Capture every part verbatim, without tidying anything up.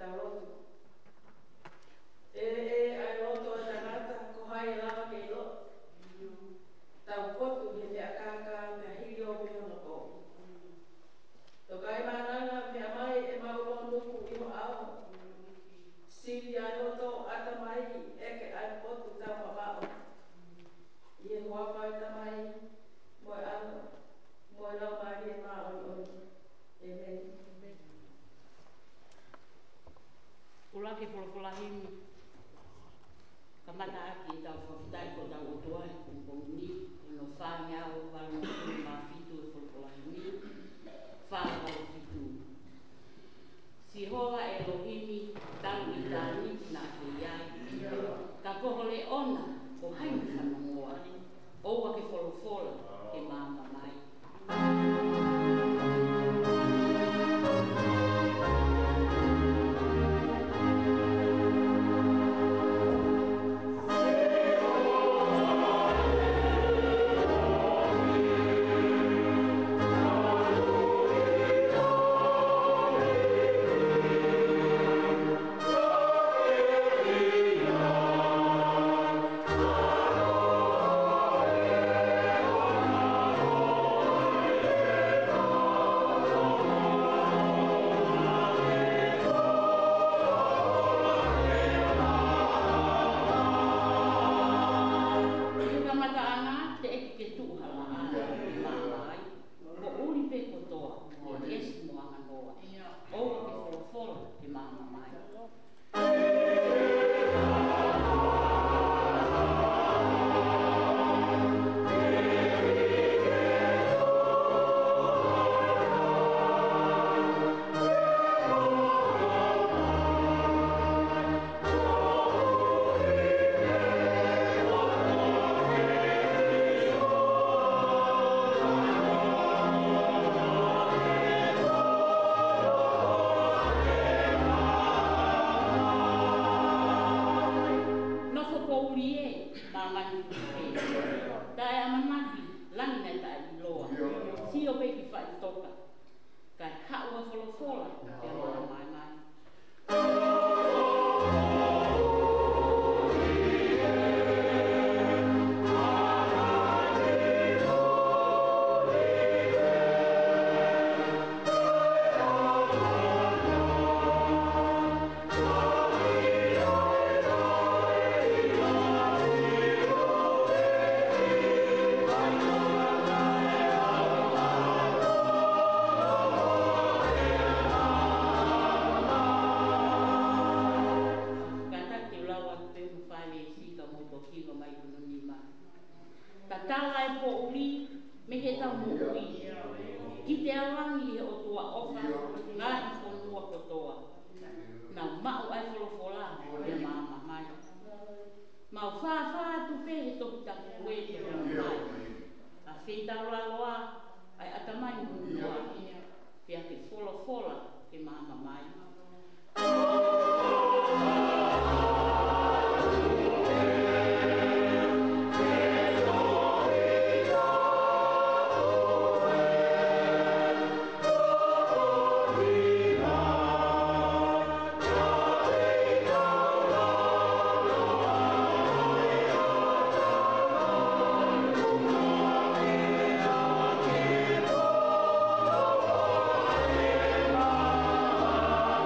Oh,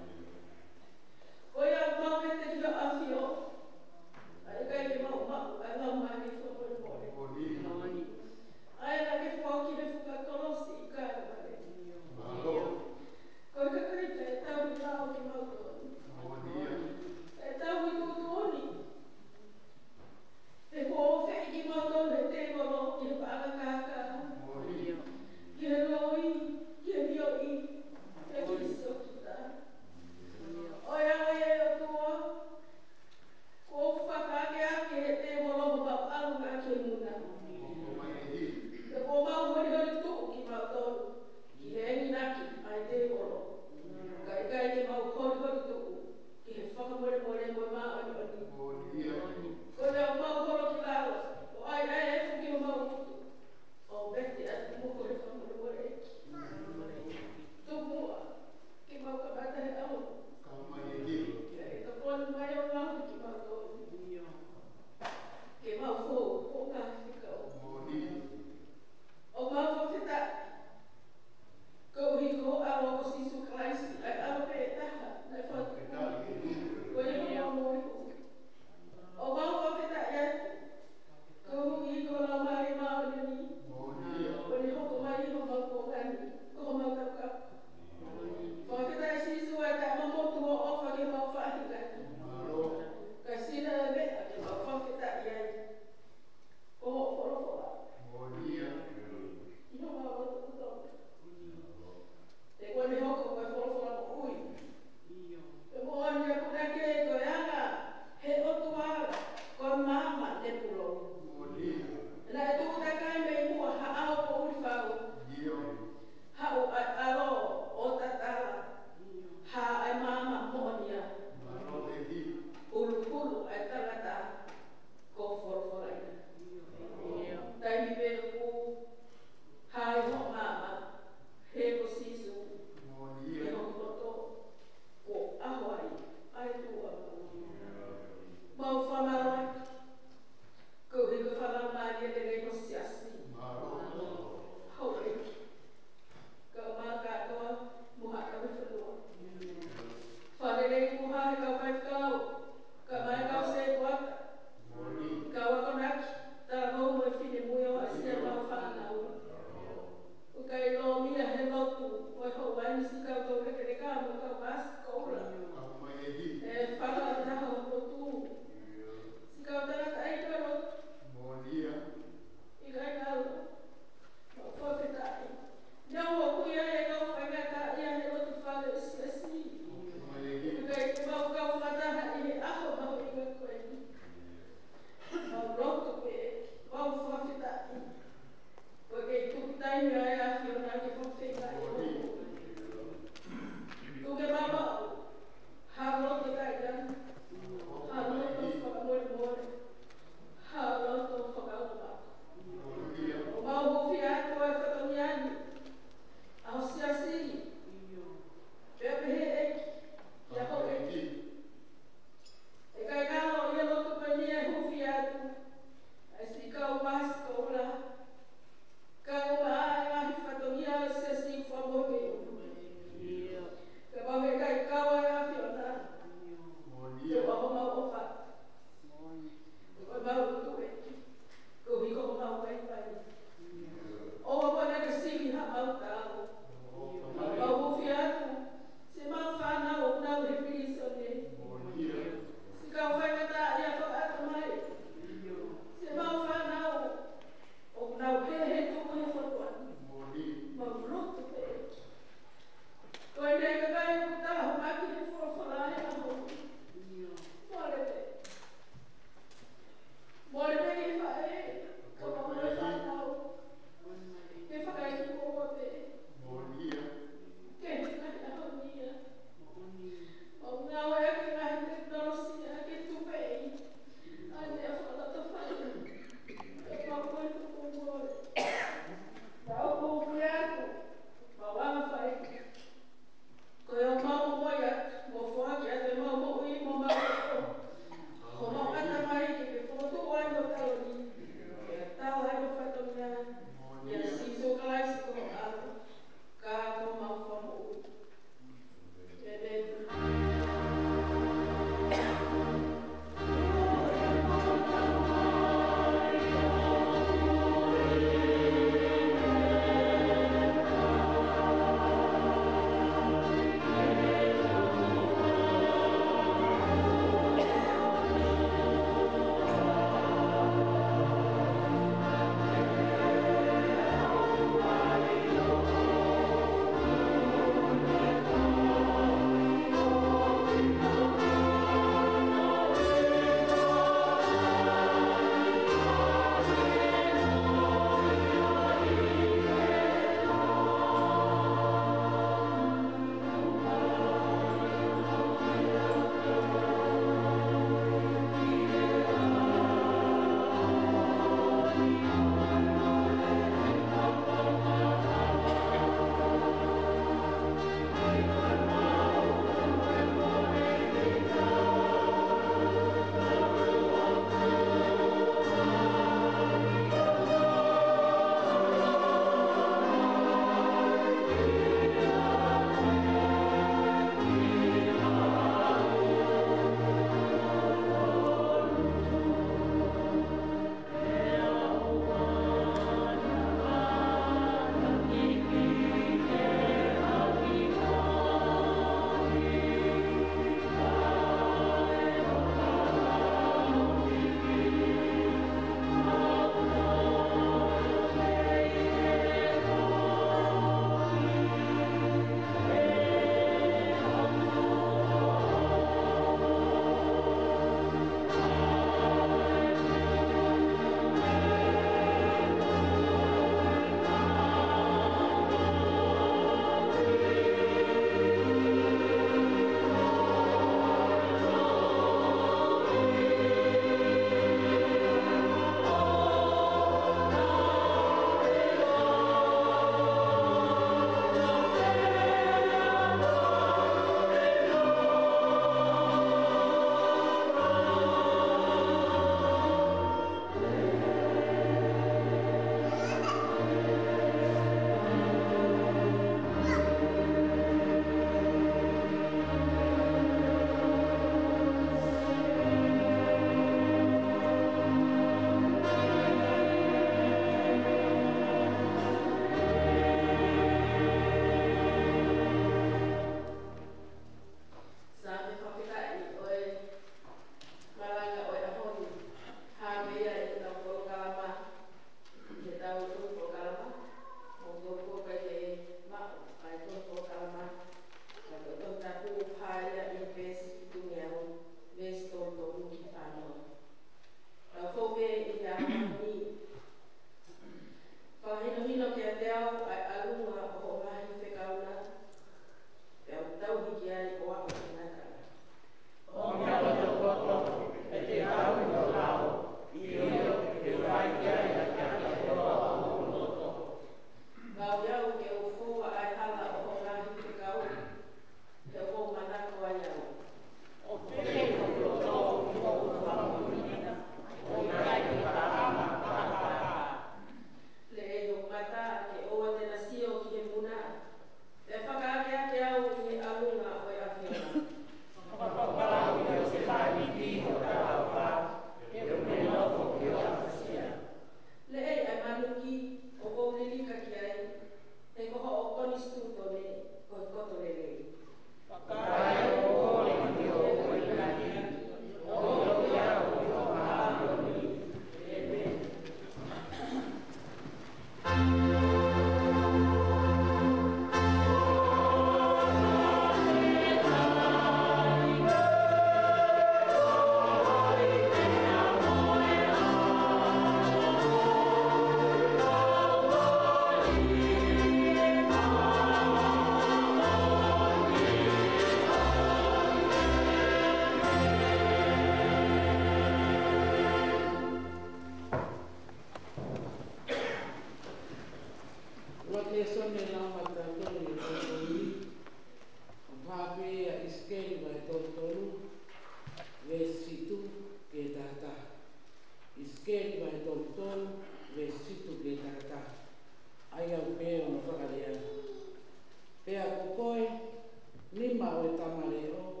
skeli vai tolu tolu ve situ ke takata ai au pe o no whakalea. Pea kokoe lima o e tamare o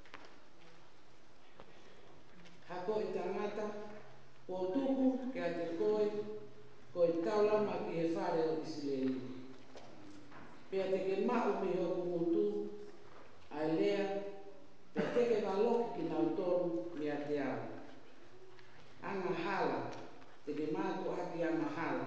hako i tangata o tuku ke a te koe ko i taulama ki he whare o Isilei. Pea te ke mau me ho kumutu ai lea pea te ke waloki ki nau toru me a te au. Anga hala, te ke mātu aki anga hala.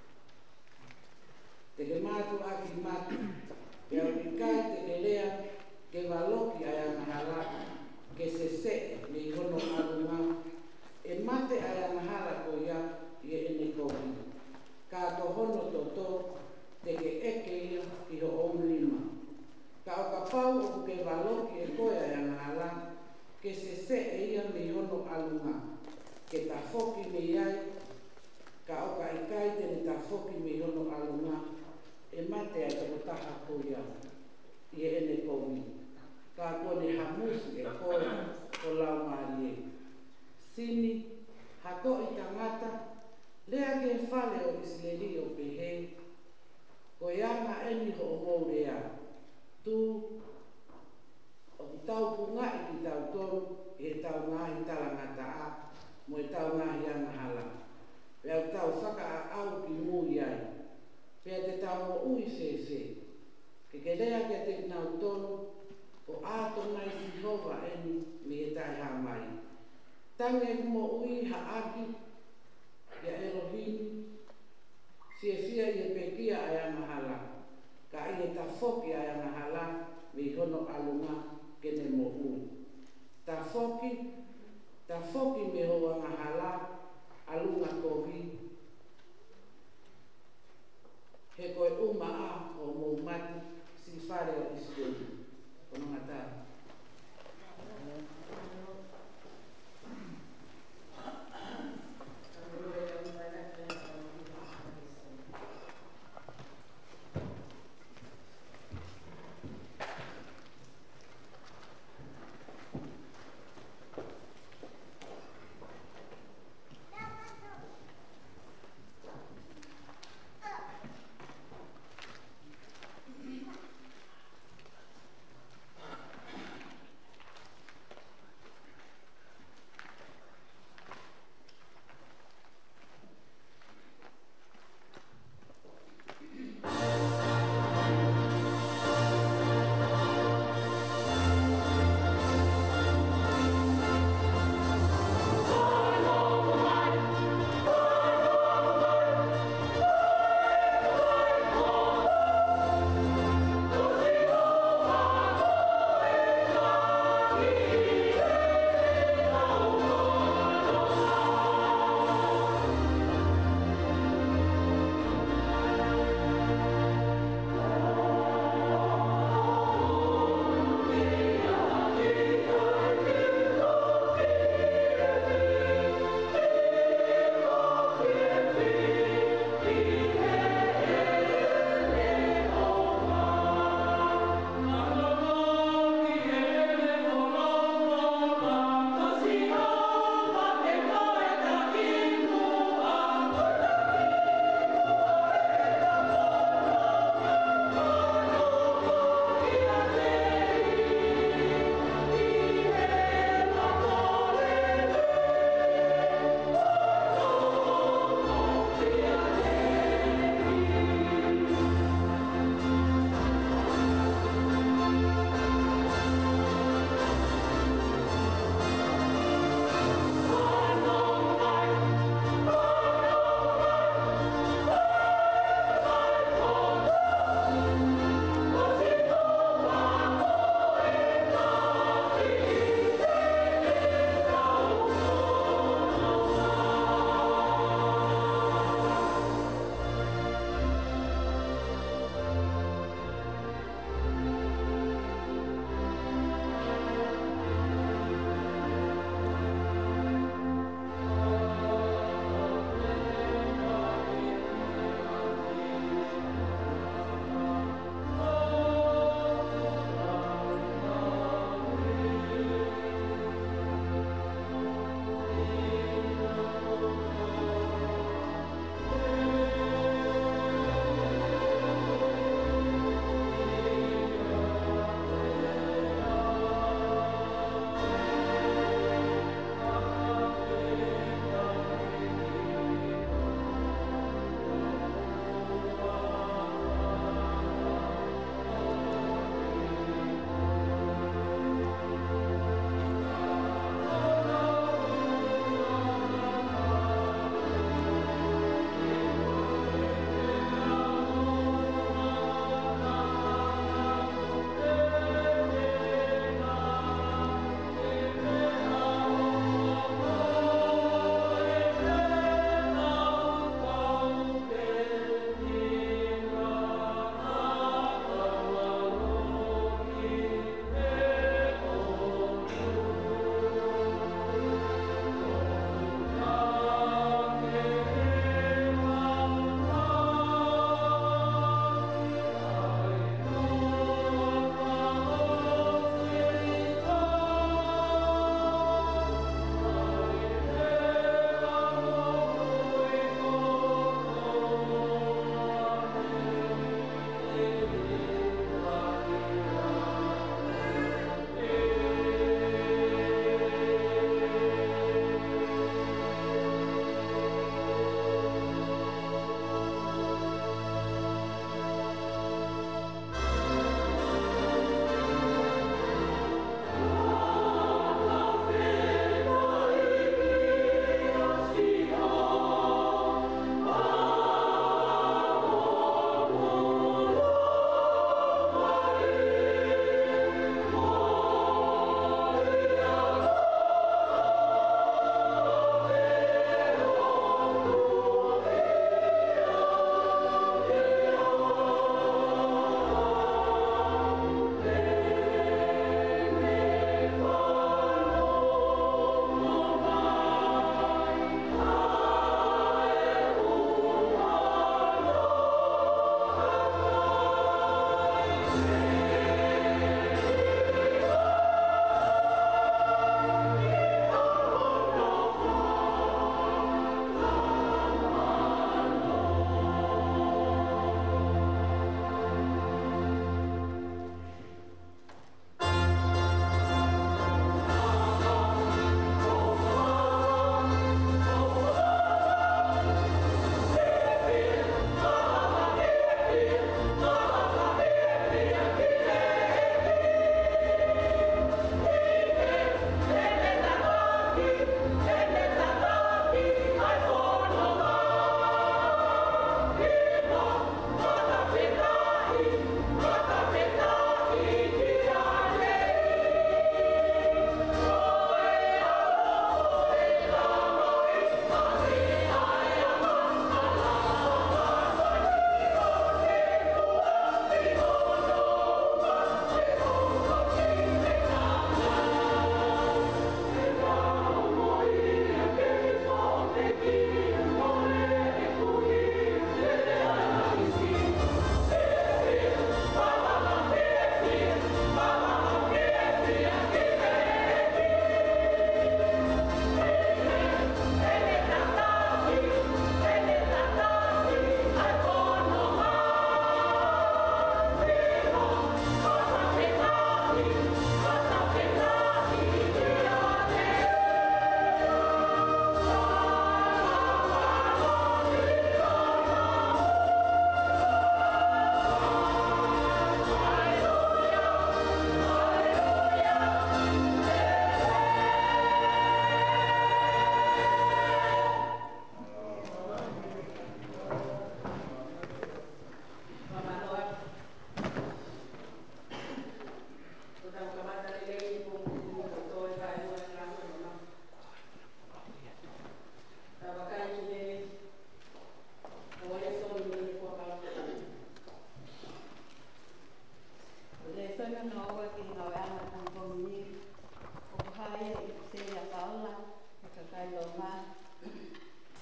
Te ke mātu aki matu, pea ki kai te ke lea ke waloki ai anga hala, ke se se me i hono arunga, e mate ai anga hala ko ia i e ene kohi. Ka to hono to to, te ke eke ia i ho omu lima. Ka o ka pau o ke waloki e koe ai anga hala, ke se se e ia me i hono arunga. Ke ta foki me iai, ka oka i kai tene ta foki me hono alunga, e mate ai toko taha ko ia, i e ene komi. Ka kone hamusi e koe o lau marie. Sini, hako i tangata, lea ke whale o Isileli o pehe, ko ianga eni ho o mourea, tu o ki tau punga i ki tau toru, e tau ngahi talangata a, mo e tau ngahi anga hala. Pea tau whaka a au ki mui ai. Pea te tau o ui se se. Ke ke lea ke te nau tonu, o ato nai si hova eni me e tai ha mai. Tange mo ui ha aki, ia Elohim, sia sia i e pekia ai anga hala. Ka i e ta foki ai anga hala, me hono alunga kene mo ui. Ta foki, ta foki me hoa mahala alunga kohi he koe uma a o mou mati si whare o Isileli. Kono ngata.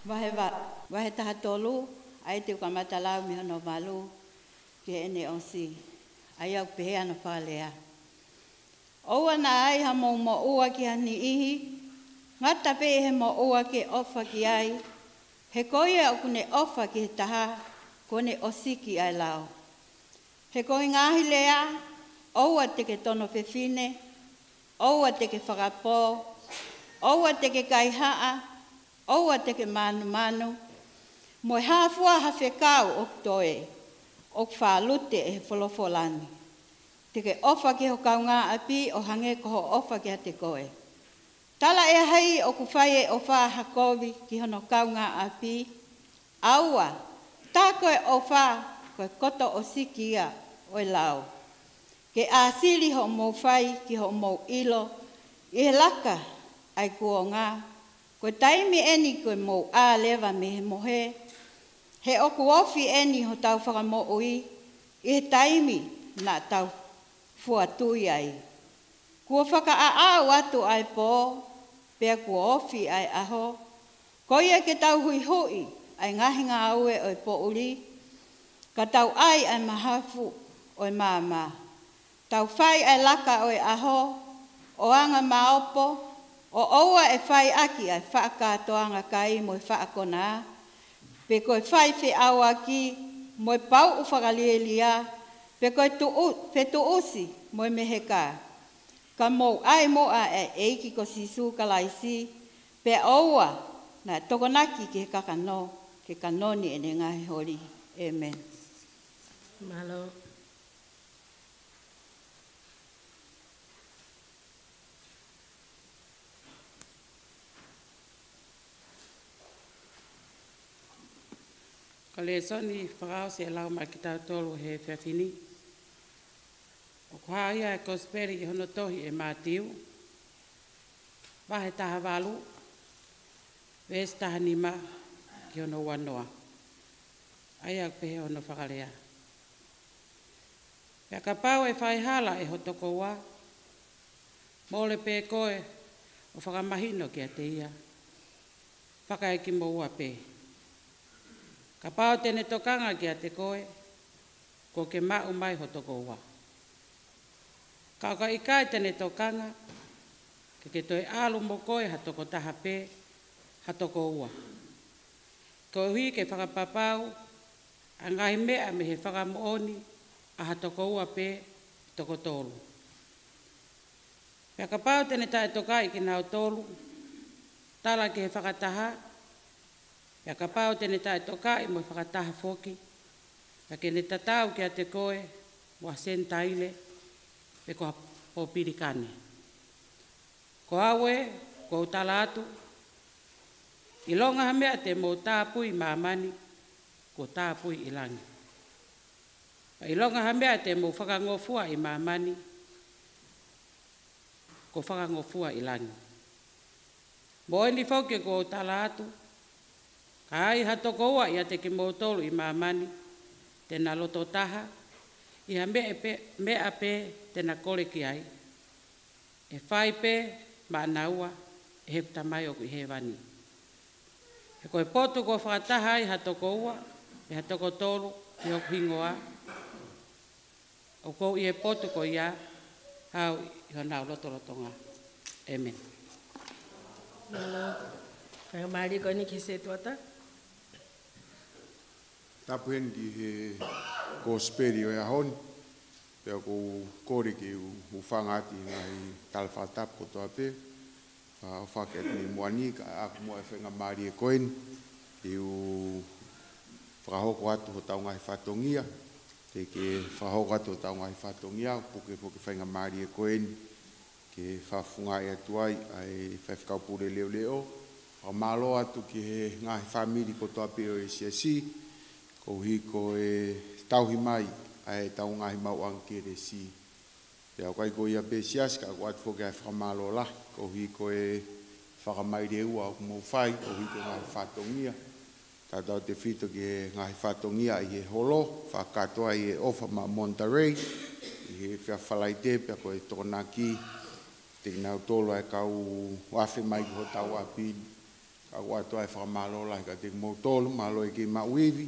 Wahe wa, wahe taha tolu, ai te ukamata lau mi hono malu, ki ene onsi, ai au pehe ana whalea. Oua na ai ha mo mo ua ki hani ihi, ngata pe he mo ua ki ofa ki ai, he koia o kune ofa ki he taha, kone osiki ai lao. He koi ngahi lea, oua te ke tono whewhine, oua te ke whakapō, oua te ke kaihaa, oua te ke manu manu, moi hāfua ha whekau o toe, o whālute e wholofolani. Te ke ofa ki ho kaunga api o hange ko ho ofa ki ha te koe. Tala e hei o kuwhai e o wha hakovi ki hono kaunga api, aua, tā koe o wha koe koto o siki ia o lau. Ke āsili ho mou whai ki ho mou ilo, i he laka ai kua ngā, koe taimi eni koe mou ā lewa me he mohe, he oku ofi eni ho tau whakamo ui, i he taimi na tau fua tui ai. Kua whaka a au atu ai pō, pia kua ofi ai aho, koia ke tau hui hui ai ngahinga aue oi pō uri, ka tau ai ai mahafu oi māma. Tau whai ai laka oi aho, o anga maopo, o oua e whai aki ai whaakatoanga kai mo e whaakona, pe koe whai whi awa ki, mo e pau u whakalielia, pe koe tu, pe tu usi mo e meheka. Ka mou ai moa e eiki ko sisu kalaisi, pe oua na tokonaki ke kakano, ke kanoni ene ngahi hori. Amen. Malo. Ka le soni whakao se lau mai ki tau tolu he whiawhini. O kua ia e kosperi i hono tohi e mātiu. Wahe taha walu. Wes taha nima ki hono wanoa. Ai au pehe hono whakalea. Pea ka pau e whai hala e hotoko wa. Mole pe koe o whakamahino ki a te ia. Whakai ki mo ua pe. Ka pao tene tokanga ki a te koe, ko ke mau mai hotoko ua. Ka ka ikai tene tokanga, ke ke toi alu mo koe hatoko taha pe, hatoko ua. Ko hui ke whakapapau, a ngai mea me he whakamooni, a hatoko ua pe, toko tolu. Pea ka pao tene tae tokai ki nao tolu, tala ke he whakataha, Pea ka pao tene tae tokai mo whakataha foki, pea ke ne tatau ki a te koe, mua sentaile, pe koha popirikane. Ko awe, ko utala atu, i longa hamea te mo tāpui mamani, ko tāpui i langi. I longa hamea te mo whakangofua i mamani, ko whakangofua i langi. Mo eni foki ko utala atu, ka ai hatoko ua ia te ki motolu i mamani, tena loto taha, ia mea pe, mea pe tena kore ki ai. E whai pe, ma naua, e hepta mai o ki he wani. E koe potu ko whakataha ai hatoko ua, e hatoko tolu, e o hingoa. O kou i e potu ko ia, hau i honau loto lotonga. Amen. Malo. Kaya mari ko ni kise tuata. Tapu hen di he kosperi o ahon, pea ko kore ki u whangati ngai talwhatap ko toa pe, o whaket ni moani ka aku mo e whenga mari e koen, i u whakahoko atu ho tau ngai whatongia, te ke whakahoko atu ho tau ngai whatongia, puke puke whenga mari e koen, ke whawhunga e atuai ai whawhikau pure leo leo, o malo atu ki he ngai whamiri ko toa pe o e siasi, ko hiko e tauhi mai ai tau ngahi mau angkere si. Pea kai ko ia pe sias ka ko atu foke ai whamalo la, ko hiko e whakamai reua o kumau whai, ko hiko ngahi whatongia. Tātau te whito ki he ngahi whatongia i he holo, whakatoa i he ofa ma Monterey, i he whiawhalai te pea ko e tōna ki, te nau tolo e kau wafe mai ki ho tau apini. ka wa to ai fa malo la ka te mo tolu malo e ki ma wivi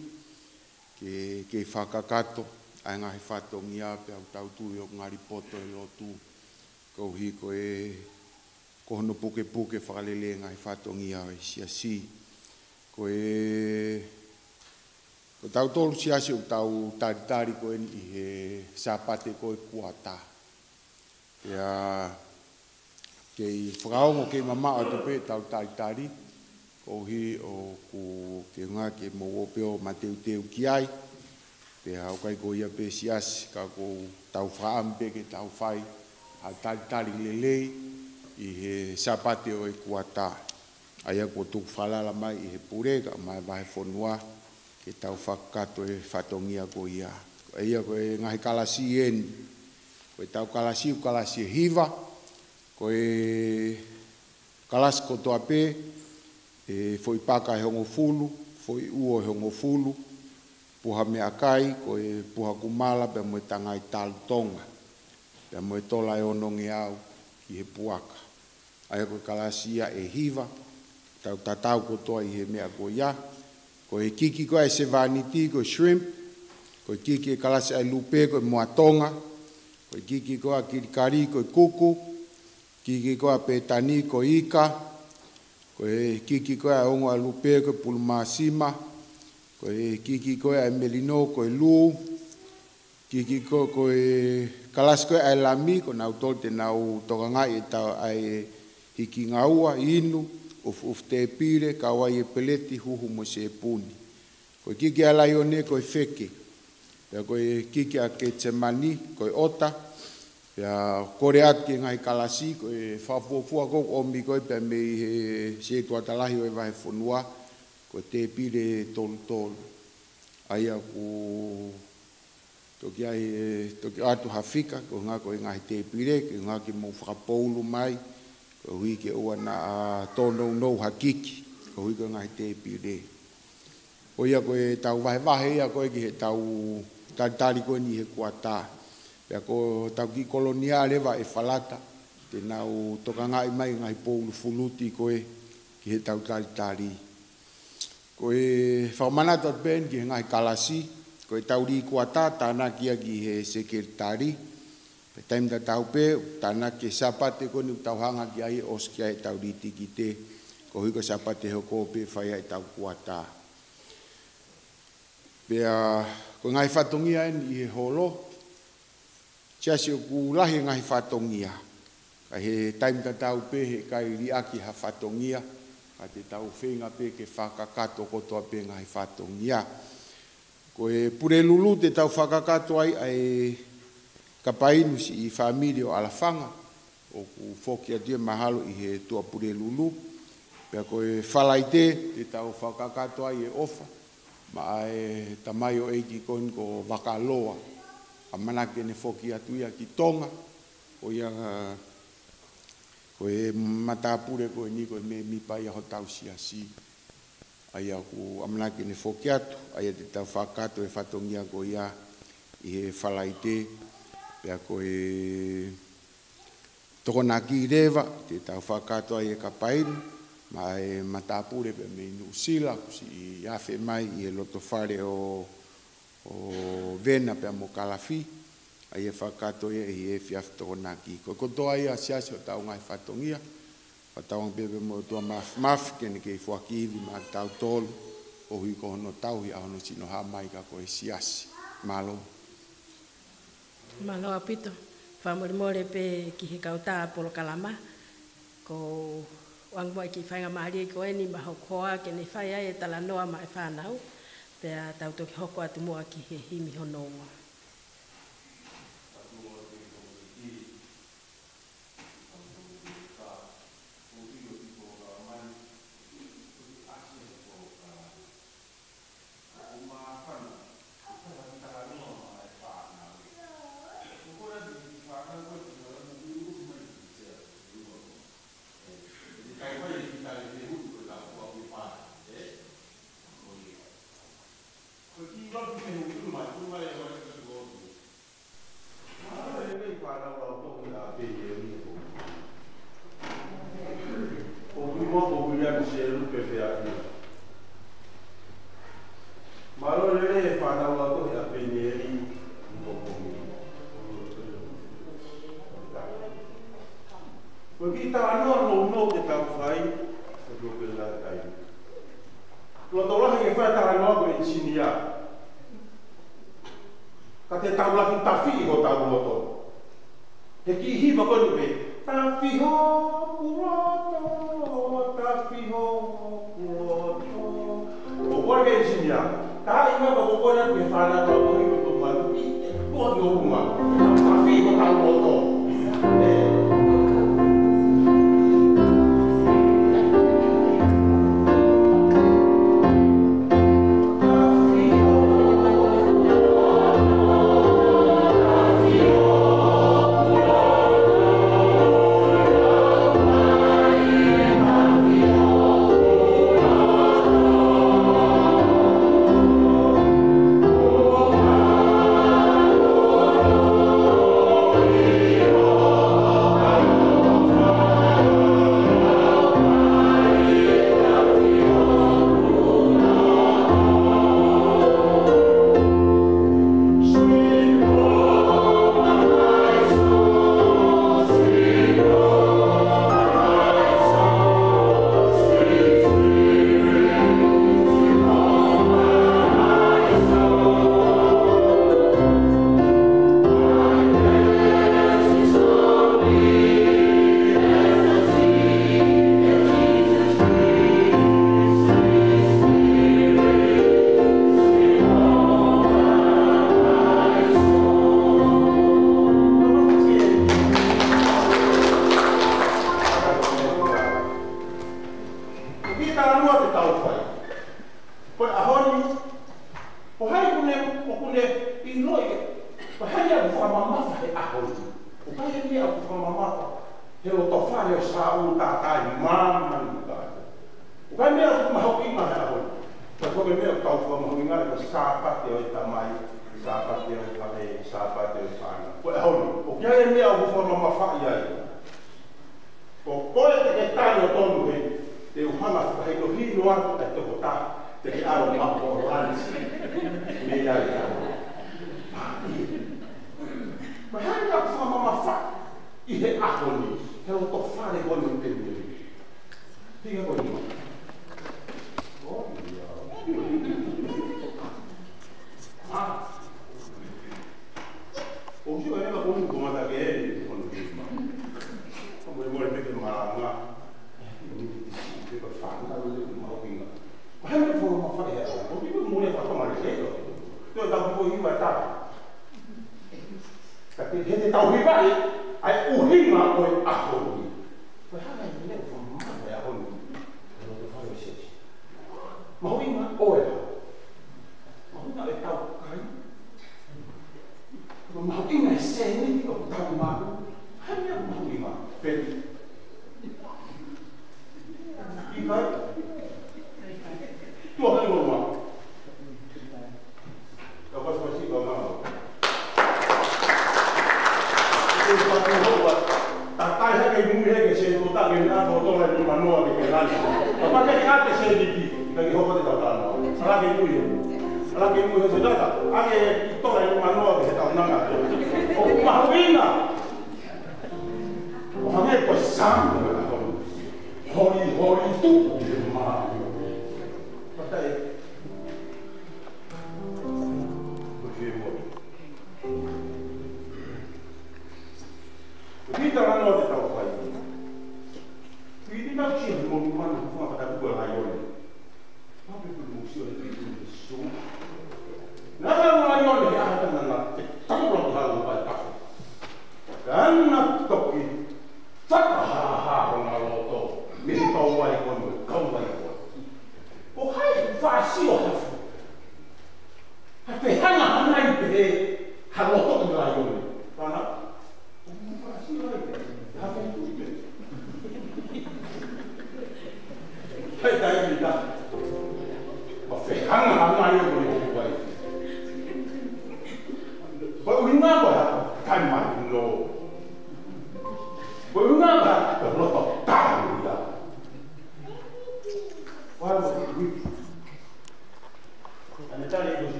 ke ke fa ka kato ai nga he fa to ngia pe au tau tu yo ngari poto e lo tu ko hi ko e ko no puke puke fa le le nga he fa to ngia e sia si ko e ko tau tolu sia si tau tari tari ko e he sapate ko e kuata ya ke fraongo ke mama o te pe tau tari tari ko hi o ku ke nga ke mo o pe o mateu teu ki ai pe au kai ko ia pe sias ka ko tau fraam pe ke tau fai a tari tari lele i he sapate o e kuata aia ko tu falala mai i he pure ka mai vai fonua ke tau whakato e whatongia ko ia aia ko e ngahi kalasi en ko e tau kalasi u kalasi e hiva ko e kalasi ko toa pe e foi paka e hongo fulu, foi uo e hongo fulu, puha mea kai, ko e puha kumala, pe mo e tanga i tal tonga, pe mo e tola e onongi au ki he puaka. Aia ko kalasia e hiva, tau tatau ko toa i he mea ko ia, ko e kiki ko e se vaniti, ko shrimp, ko e kiki e kalasia e lupe, ko e moa tonga, ko e kiki ko a kirikari, ko e kuku, kiki ko a petani, ko ika, ko e kiki koe a ongo a lupe koe pulumasima, ko e kiki koe a melino koe lu, kiki koe koe kalas koe a lami, ko nau tol te nau tokangai e tau ai hiki ngaua, inu, uf uf te pire, kawai e peleti huhu mo se puni. Ko kiki a laione koe feke, pea koe kiki a ke temani, koe ota, ya kore ati ngai kalasi ko e fafofua ko o mi ko pe me se to atalahi o vai fonua ko te pire tol tol aia ku to ki ai to ki atu hafika ko nga ko ngai te pire ki nga ki mo fra polu mai ko hui ke o na to no no hakiki ko hui ko ngai te pire o ia ko e tau vai vai ia ko ki he tau tari ko ni he kuata pea ko tau ki kolonia lewa e falata, te nau toka ngai mai ngai poulu fuluti koe ki he tau tari tari. Ko e whaumanato at ben ki he ngai kalasi, ko e tau ri kuata tāna kia ki he sekretari, pe taim da tau pe, tāna ki sapate ko ni tau hanga ki ai os ki ai tau ri tiki te, ko hui ko sapate ho ko pe whai ai tau kuata. Pea ko ngai whatongia en i he holo, tia se ku lahi ngahi whatongia. Ka he taim ta tau pe he kai riaki ha whatongia. Ka te tau whenga pe ke whakakato kotoa pe ngahi whatongia. Ko e pure lulu te tau whakakato ai ai kapainu si i whamiri o alawhanga. O ku whokia tia mahalo i he tua pure lulu. Pea ko e whalaite te tau whakakato ai e ofa. Ma e tamai o eiki kon ko wakaloa. A manake ne foki atu ia ki tonga, o ia ko e matapure ko e ni ko e me mi pai a hotau si a si. Aia ku a manake ne foki atu, aia te tau whakato e whatongia ko ia i he whalaite, pea ko e toko nā ki rewa, te tau whakato ai e kapainu, ma e matapure pe me inu sila, kusi i awhi mai i e loto whare o o vena pe mo kalafi ai e whakato e i e whiaf toko naki. Ko kotoa ia siasi o tau ngai whatongia, whatauang bebe mo tua maf maf kene ke i whaki iwi ma tau tolu o hui ko hono tau hi a hono sino ha mai ka ko e siasi. Malo. Malo apito. Whamori more pe ki he kauta polo kalama. Ko wangwa ki whainga maari ko e ni maho koa kene whai ai e tala noa mai whanau. Pea tau toki hoko atu mua ki he himi honoua. Porque igual que tem um mais, um vai agora noa ko e sinia. Ka te tau laki tawhi ho tau loto. Te ki hiwa konu pe. Tawhi ho puroto, tawhi ho puroto. O kua ke e sinia. Ka ima ka kokona pe whana ka koi ko to manu. Kua ki o runga. Tawhi ho tau loto.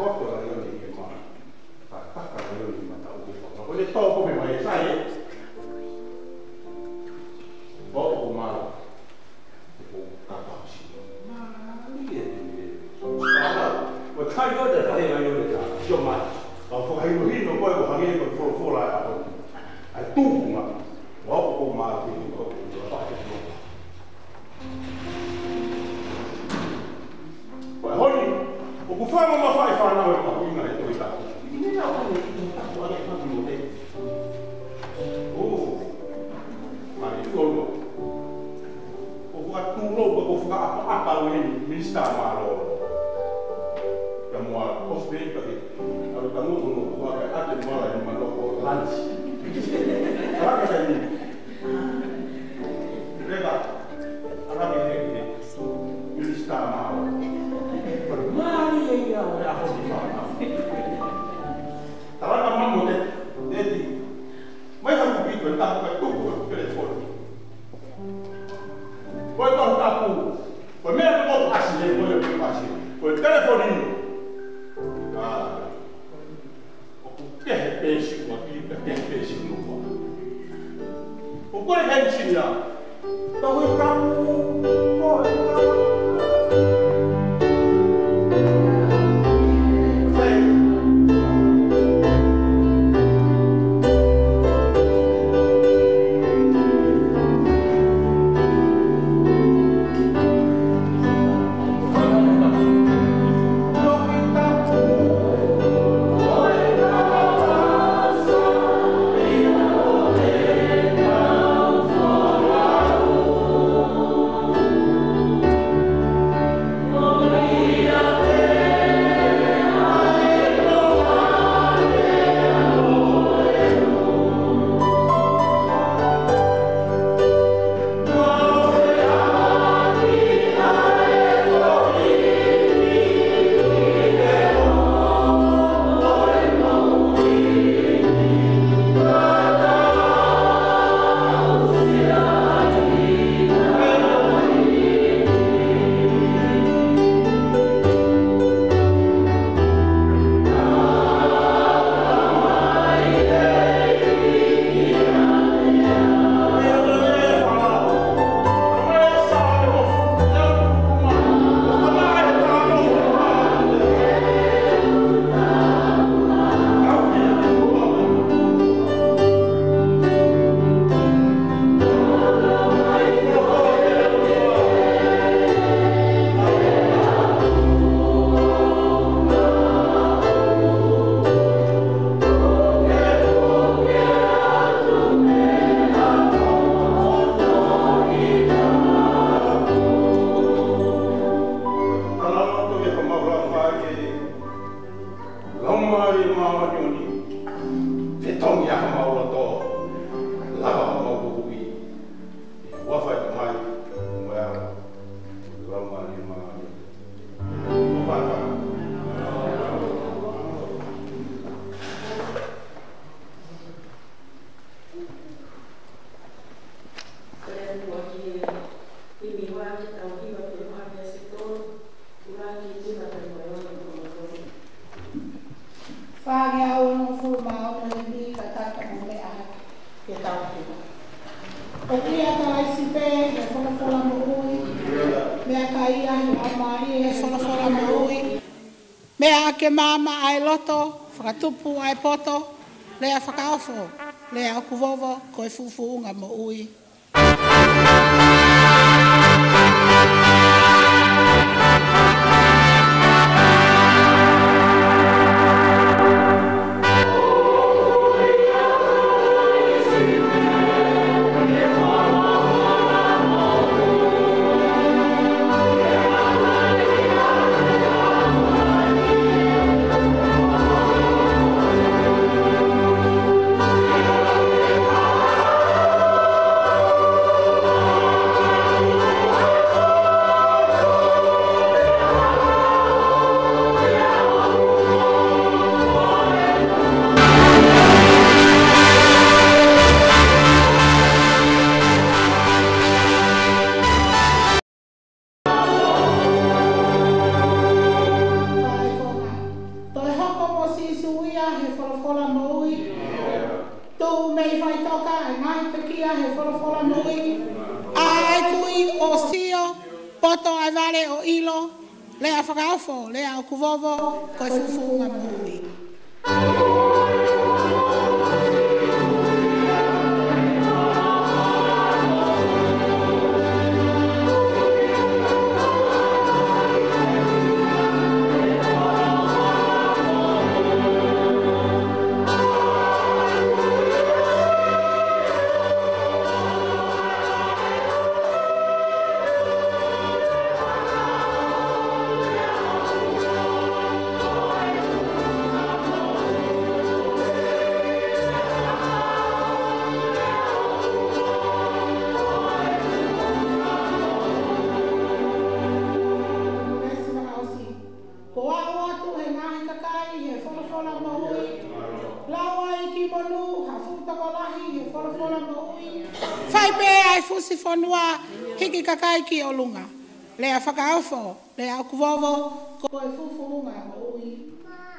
foto la io ni ma ta ta ka io ni ma ta u ko ko le to ko me mai sai bo ko ma ko ka pa si ma ni e ma我看有的他也有的讲就嘛老夫还有很多怪我行业个富富来啊还度嘛我我嘛这个我大些我好你我不放我嘛放一放那我嘛应该对的你那我你你看我也看不对哦哎有有我我度路我我apa apa ini minsta malo semua hospital tadi, kalau kamu menunggu pakai ada malah yang menunggu lunch. Apa kata ini? Mereka orang ini minsta mau bermari ya oleh aku di sana. Kalau kamu mau jadi, mereka mungkin tentang ketubuh telepon. Kau tahu aku, kau mereka mau kasih, kau lebih kasih, kau telepon ini. Ah, aku teh basic waktu itu teh basic lupa. Aku ni kan sini ya, tahu kamu, kau kamu. Mea ke mama ai loto, whakatupu ai poto, lea whakaofo, lea oku vovo, koe fufu unga mo ui. Oh, e ngai te kia he wholofola mui. Ai kui o sio, poto ai vale o ilo, lea whakaofo, lea o kuvovo, koe fufunga mui. Fonua hiki kakai ki o lunga. Lea whakaofo, lea okuvovo, koe fufunga o ui.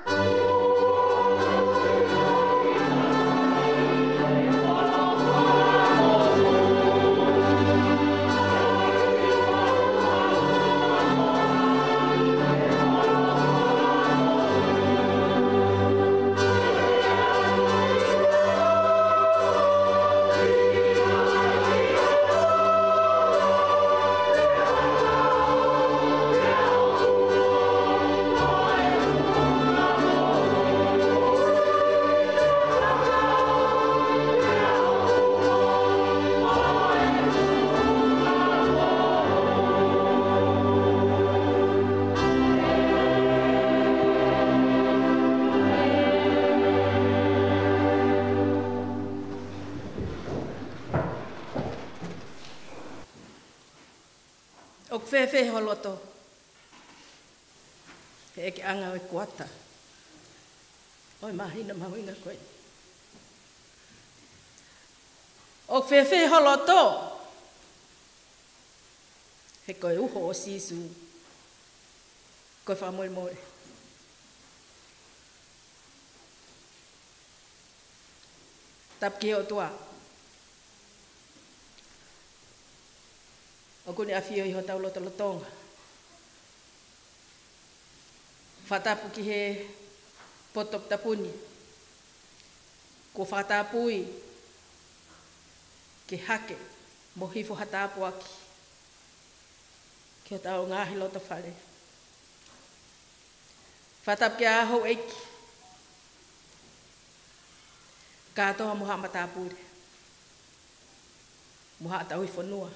Fefe holoto. He ke anga e kuata. Oi mahina mawinga koe. O fefe holoto. He koe uho o sisu. Koe whamoi moe. Tapki o tua. O kuni awhio i ho tau loto lotonga. Whatapu ki he potop tapuni. Ko whatapui ke hake mo hifo hatapu aki. Ki o tau ngahi loto whare. Whatapu ki aho eiki. Katoa moha matapuri. Moha tau i whanua.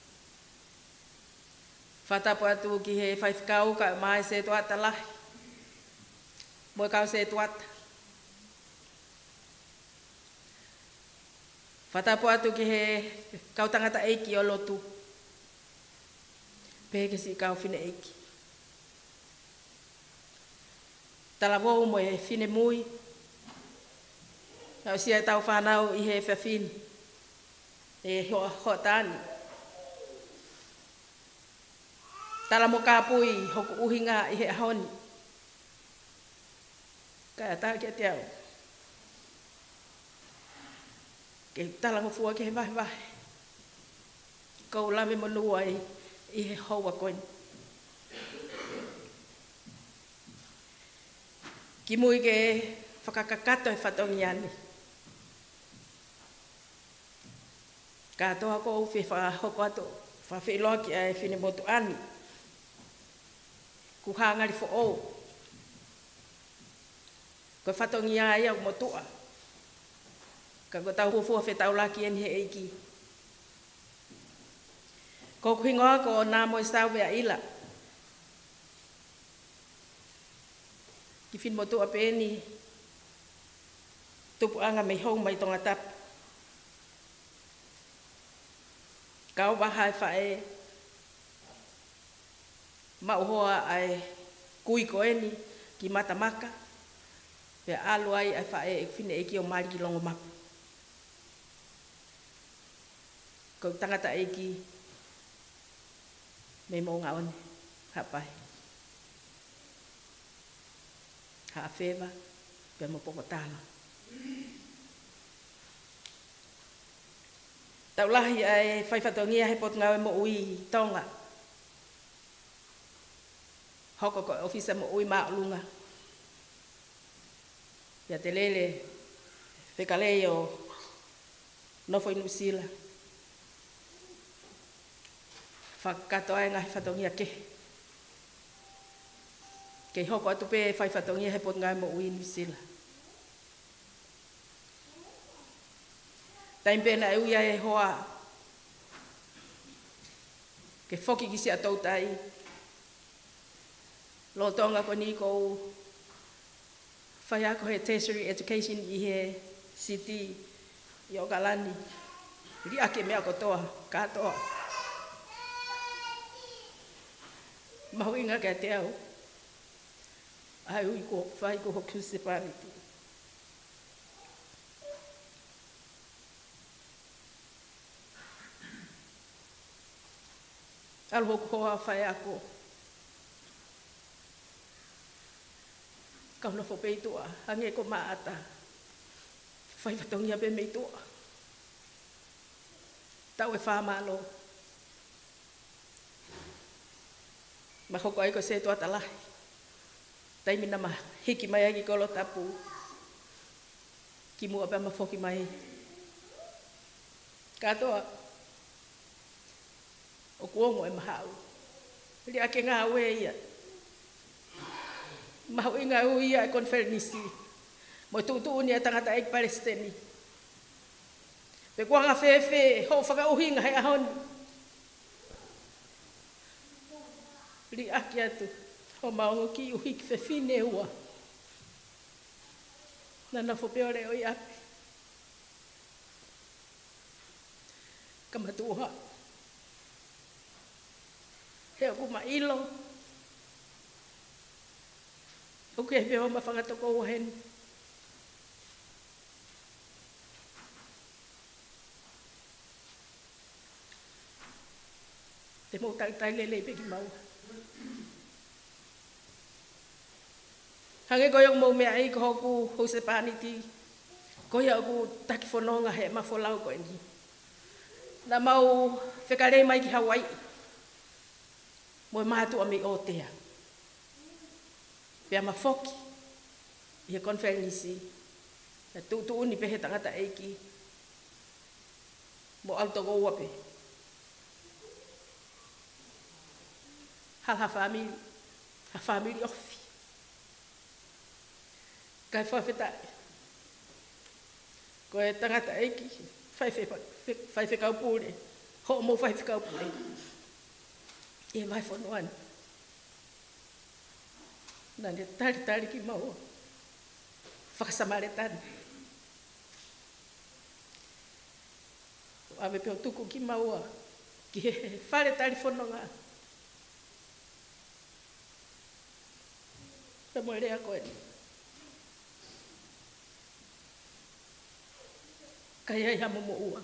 Whatapu atu ki he whaifkau ka mai se tuata lahi. Moe kau se tuata. Whatapu atu ki he kau tangata eiki o lotu. Peke si kau whine eiki. Tala wou mo e whine mui. Nau sia tau whanau i he whiawhini. E ho, ho tani. Tala mo kapui hoku uhinga i he ahoni. Kaya taha kia te au. Ke tala ngofua ki he vahe vahe. Kau lame manua i, i he haua koini. Ki mui ke whakakakato e whatongi ani. Ka toa ko uwhi whahoko ato. Whawhiloa ki ai whine motu ani. Ku hangari fo o. Ko whatongi ai au motua. Ka ko tau hufua whetau laki eni he eiki. Ko kuhingoa ko nā moe sau wea ila. Ki whine motua pēni. Tupu anga mei hou mai tonga tapu. Kau wahai whae. Mauhoa ai kui koeni ki matamaka. Pea alu ai ai whae e whine eki o mari ki longo maku. Kau tangata eki me mo ngā one. Hapai. Ha awhewa. Pea mo poko tāna. Taulahi ai whaiwhatongia he pot ngau e mo ui tonga. Hoko ko ofisa mo ui maulunga. Ia te lele whekalei o nofo inu sila. Whakatoa e ngahi whatongia ke. Kei hoko atu pe whaiwhatongia he pot ngau e mo ui inu sila. Taim pēna e uia e hoa. Ke whoki kisi a tautai. Lo tonga ko ni ko whai ako he tertiary education i he city i o Galani. Ri ake mea kotoa, katoa. Mahu inga kia te au. Ai ui ko whai ko hoku se pariti. Alho koa whai ako. Kau no fo peitua, hange ko maata. Whai watongia pe meitua. Tau e whamalo. Mahoko ai ko se tua talahi. Taimina ma hiki mai agi kolo tapu. Ki mua pe ma foki mai. Katoa. O kuongo e mahau. Ri ake ngā ue ia. Mahu inga ue ia e konferenisi. Mo tutu uni a tangata e Palestini. Pe kua ngā whewhe, ho whaka uhinga hei ahoni. Ri ake atu. Ho maongo ki uhiki whewhine ua. Nana whopeore o i api. Kamatuha. He oku ma ilo. Oku e peo ma whangatoko ua hen. Te mō tai tai lele peki maua. Hange koe o mō mea ei ko hoku hose pāniti. Koe oku taki whanonga he ma wholau koe ni. Na mau whekarei mai ki Hawaii. Mo mātua me o tea. Pea ma foki. I he konferenisi. Na tūtu uni pehe tangata eiki. Mo altogo ua pe. Hal ha family. Ha family ofi. Kai whawhetai. Ko e tangata eiki. Whai whekau pūre. Ho mo whai whekau pūre. E vai whanuan. Nā ne tari tari ki maua. Whakasamare tani. Awe peo tuku ki maua. Ki he whare tari whanonga. Ta moe rea koe. Kai ai hamo mo ua.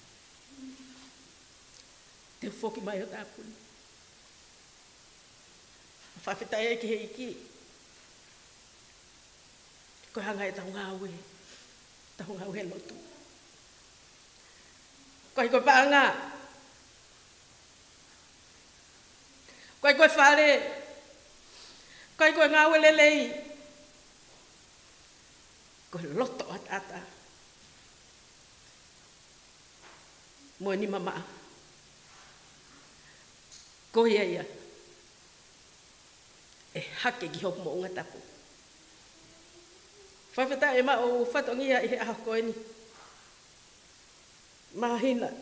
Te whoki mai o tāpuni. Whawhetai e ki he iki. Koe hanga e tau ngā ue. Tau ngā ue lotu. Koe koe paanga. Koe koe whare. Koe koe ngā ue lelei. Koe loto at ata. Moe ni mama. Koe ia ia. E hake ki hoku mo unga tapu. Whawheta e ma o whatongia i he aho koe ni. Mahina.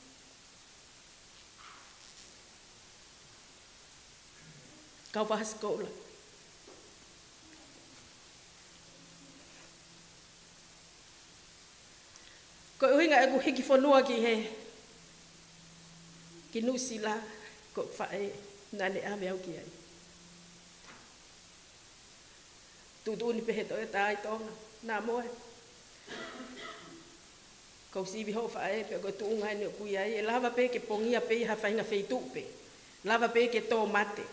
Kau wahas koula. Koe uhinga e ku hiki whanua ki he. Ki nusila ko whae nane ame au ki ai. Tutu ni pehe to e tai tonga. Nā moe. Kau sivi ho whae pe ko tu ungai ni o kui ai. E lava pe ke pongia pe i hawhainga wheitu pe. Lava pe ke tō mate.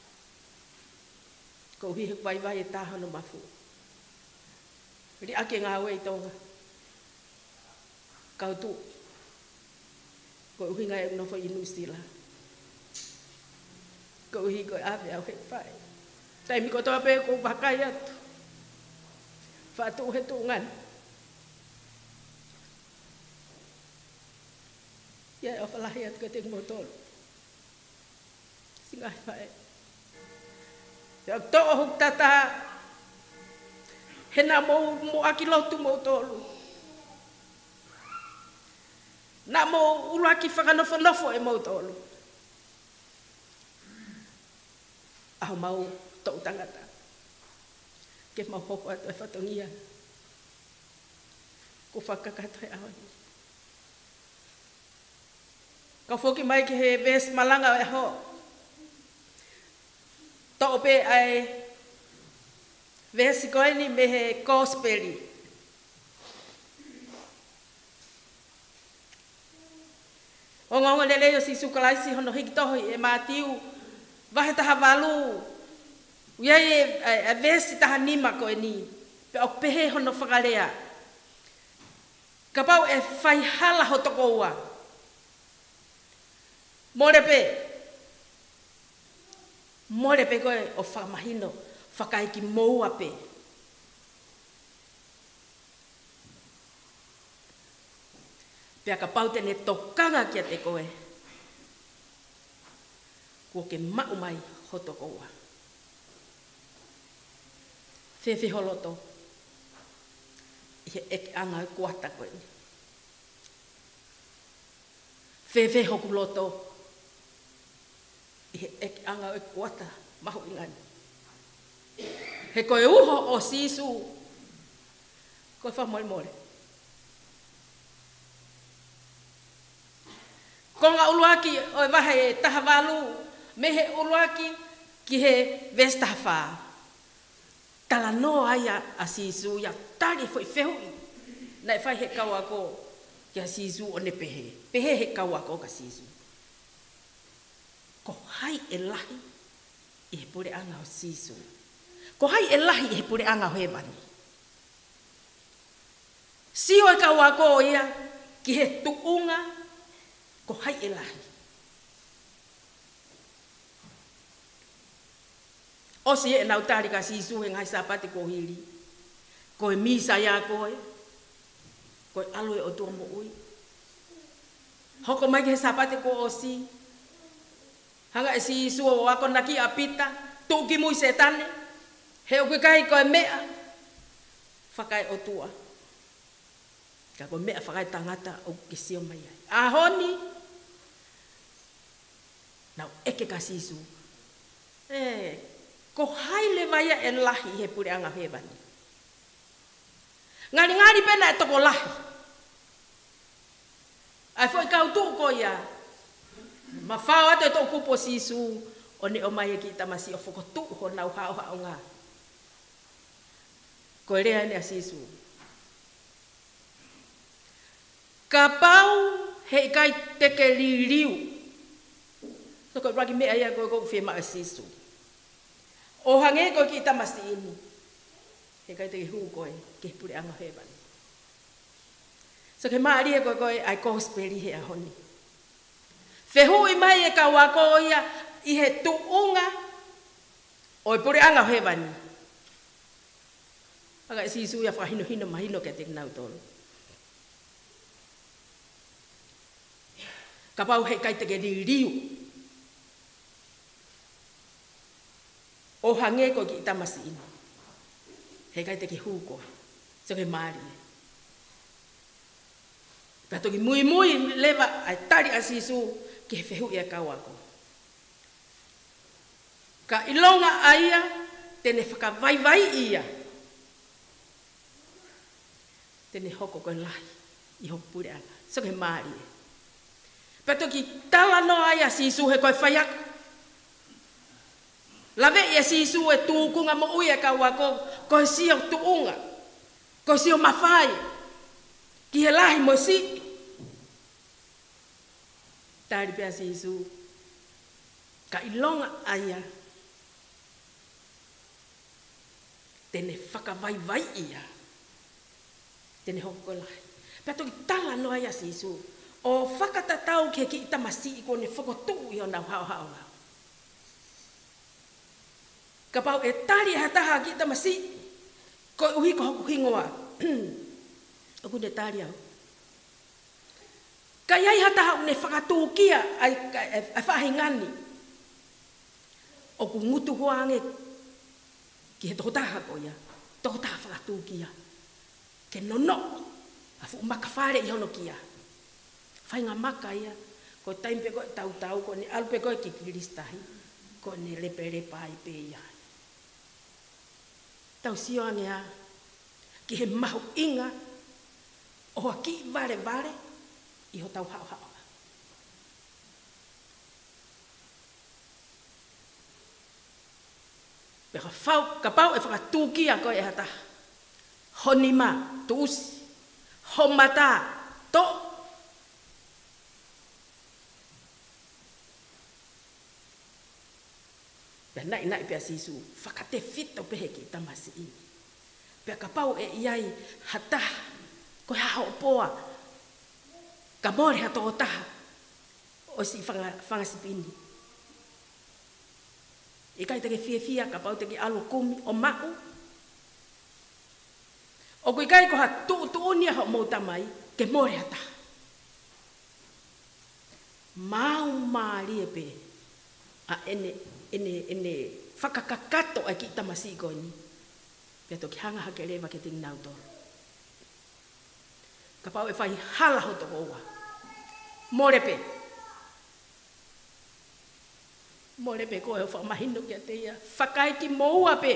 Kau hi hek vai vai e tāhano mafu. Ri ake ngā ue i tonga. Kau tu. Ko uhi ngai no fo inu stila. Ko uhi ko ave au he fai. Tai mi ko to ape ko bakai atu. Fa tu he tungan. Ya of lahiat ko ting motor. Singai fai. Ya to huk tata. Hena mo mo akilo tu mo tolu. Na mo ulaki whakanofo-nofo e mau tolu. Aho mau tau tangata. Ke mau hopo atu e whatongia. Ko whakakato e awani. Ka whoki mai ki he ves malanga e ho. Tau pe ai vesi koeni me he gospeli. O ngongo lele yo si sukalaisi hono hiki tohi e matiu vahe taha walu. Uiai e vesi taha nima koe ni. Pe o pehe hono whakalea. Ka pau e whaihala ho toko ua. Morepe. Morepe koe o whamahino. Whakaiki moua pe. Pea ka pau tene tokanga kia te koe. Kua ke mau mai hoto koua. Whewhi holoto. Ihe eke anga e kuata koe ni. Whewhi hoku loto. Ihe eke anga e kuata mahu ingani. He koe uho o sisu. Koe wha more more. Ko ngā uluaki o wahe e taha walu, me he uluaki ki he vestaha whā. Tala no aia a sisu, ia tari foi whehui. Nai whai he kaua ko ki a sisu o ne pehe. Pehe he kaua ko ka sisu. Ko hai e lahi i he pure anga o sisu. Ko hai e lahi i he pure anga o he wani. Sio e kaua ko ia ki he tuunga ko hai e lahi. O si e nau tari ka sisu he ngai sapati ko hiri. Ko e misa ia koe. Ko e aloe o tua mo ui. Hoko mai ki he sapati ko o si. Hanga e sisu o wako naki a pita. Tuki mui setane. He uki kai ko e mea. Whakai o tua. Ka ko mea whakai tangata o kisio mai ai. Ahoni. Nau eke ka sisu. E, ko haile vaia e lahi he pure anga hewani. Ngari ngari pena e toko lahi. Ai foi kau tu ko ia. Ma whao atu e toko kupo sisu. O ne o mai e ki tamasi o whoko tu ho nau hao hao ngā. Ko e rea ne a sisu. Ka pau he kai teke li liu. So ko raki mea ia koe koe whima a sisu. O hange koe ki tamasi ini. He kai teke huu koe ke pure anga hewani. So ke maari e koe koe ai gospeli he a honi. Whehui mai e ka wako ia i he tuunga o e pure anga hewani. Aga e sisu ia whahino hino mahino ke te nau tolu. Ka pau he kai teke li riu. O hange ko ki tamasi ini. He kai teke huu koe. So ke maari e. Pea toki mui mui lewa ai tari a sisu ki he whehu ia kawako. Ka ilonga aia tene whakawai vai ia. Tene hoko koe lahi i hoku pure anga. So ke maari e. Pea toki tala no aia sisu he koe whaiaka. Lawe ia sisu e tūkunga mo ui e kawako koe sio tuunga. Koe sio mawhai. Ki he lahi mo si. Tari pea sisu. Ka ilonga aia. Tene whakawai vai ia. Tene hoko koe lahi. Pea toki tala no aia sisu. O whakatatau ke ki tamasi i kone whakotu i o nau hao hao hao. Ka pau e tali hataha ki tamasi, ko uhi ko hoku hingoa. O kune tali au. Ka iai hataha une whakatu kia ai whahingani. O ku ngutu hoange ki he tokotaha ko ia. Tokotaha whakatu kia. Ke nono. Afu makawhare i hono kia. Whainga maka ia. Ko taimpe koe tau tau. Ko ni alupe koe ki kiristahi. Ko ni lepe lepa i pe ia. Tau sioangea. Ki he mahu inga. O ki vare vare. I ho tau hao hao. Peka whau, ka pau e whakatūkia koe e hata. Honima, tuusi. Homata, to. Pea nai nai pea sisu, whakate fito pehe ki tamasi ini. Pea ka pau e iai hata. Koe haho poa. Ka more hato o taha. O si whangasipini. I kai teke fia fia ka pau teke alo kumi o mau. O kui kai ko ha tu tu unia ho mo tamai ke more hata. Mau mali epe. A ene ene ene whakakakato ai ki tamasi ko ni. Pea toki hanga hake lewa ke ting nauto. Ka pau e whai hala ho toko ua. More pe. More pe koe o whamahino kia te ia. Whakai ki moua pe.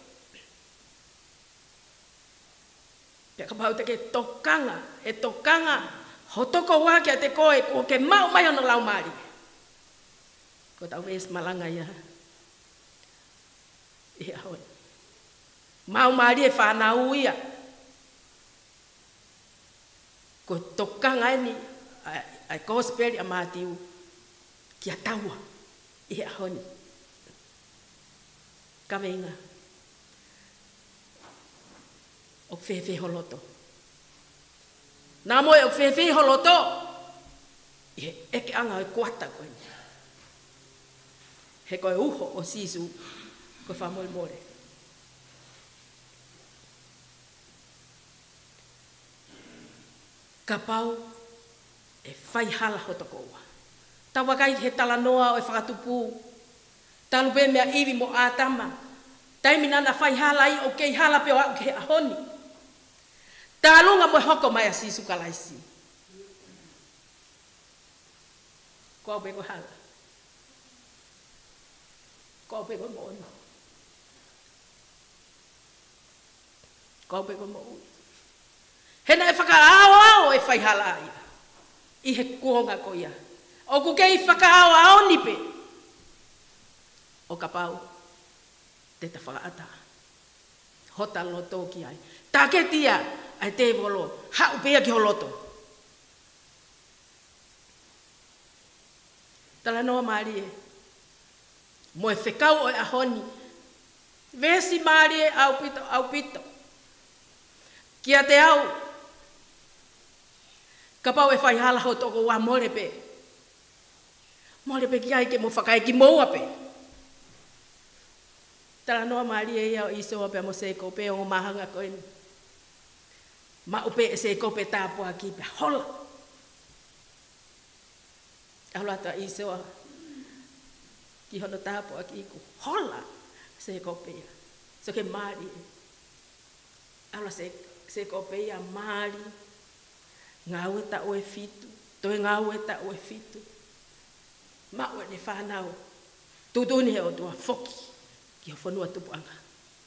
Pea ka pau te ke tokanga. E tokanga. Ho toko wā kia te koe. Ko ke mau mai ono lau maari. Ko tau es malanga ia. Ia hoi. Mau maari e whanau ia. Ko tokanga eni. Ai gospel a mātiu. Kia taua. Ia honi. Ka venga. O whewhe holoto. Nā moe o whewhe holoto. Ie eke anga o kuata koe. He koe uho o sisu. Koe whamole more. Ka pau e whai hala hotoko ua. Tawa kai he tala noa o e whakatupu. Talupe mea iwi mo ātama. Taimina na whai hala i o kei hala peo au ke ahoni. Tālunga mo hoko mai a sisu kalaisi. Kua upe ko hala. Kua upe ko mo ono. Kua upe ko mo ui. Hena e whakaao ao e whai hala ia. I he kuonga ko ia. O ku kei whakaao ao nipe. O ka pau. Te ta whakaata. Hota loto ki ai. Take tia ai te volo. Hau pea ki holoto. Tala noa maari e. Mo e whekau o e ahoni. Vesi maari e au pito, au pito. Kia te au. Ka pau e whai hala ho toko wa more pe. More pe ki ai ke mo whakai ki moua pe. Tala noa maari e ia o iso pe mo seiko pe o mahanga koe ni. Ma upe e seiko pe tāpua ki pe hola. Aula ta iso ki hono tāpua ki ku hola seiko pe. So ke maari. Aula seiko pe ia maari. Ngau e ta oe fitu. Toi ngau e ta oe fitu. Ma oe ne whanau. Tutuni he o tua foki. Ki ho whanua tupuanga.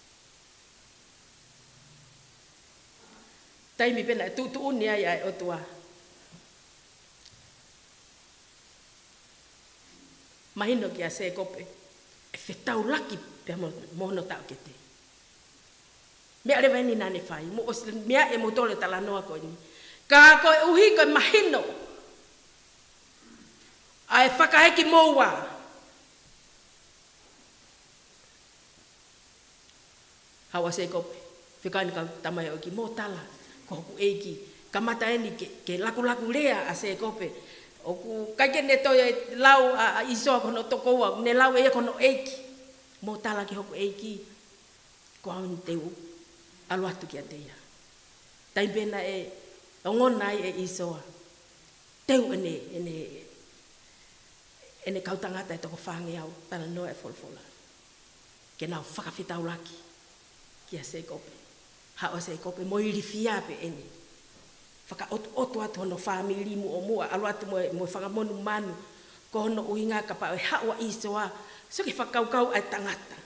Taimi pena e tutuni ai ai o tua. Mahino ki a se kope. E whetau laki pe mohono tau ke te. Mea rewa ni nane whai. Mea e mo tole tala noa koe ni. Ka koe uhi koe mahino. Ai whakaheki moua. Hawa se kope. Whikaini ka tamai o ki mō tala. Ko hoku eiki kamata eni ke, ke laku-laku lea a se kope. Oku kaike ne toi lau a iso kono tokoa, ne lau e kono eiki. Mo tala ki hoku eiki, ko aun teu alu atu ki a teia. Tai pena e, ongonai e isoa. Teu ene, ene, ene kautangata e toko whange au, tala noa e folfola. Ke nau whakawhitau laki, ki a se kope. Hao se kope, mo iri fiape ene. Whaka otu otu atu hono whamiri mu o mua, alu atu mo e whakamonu manu, ko hono uhinga ka pa e hawa isoa, so ke whakaukau ai tangata.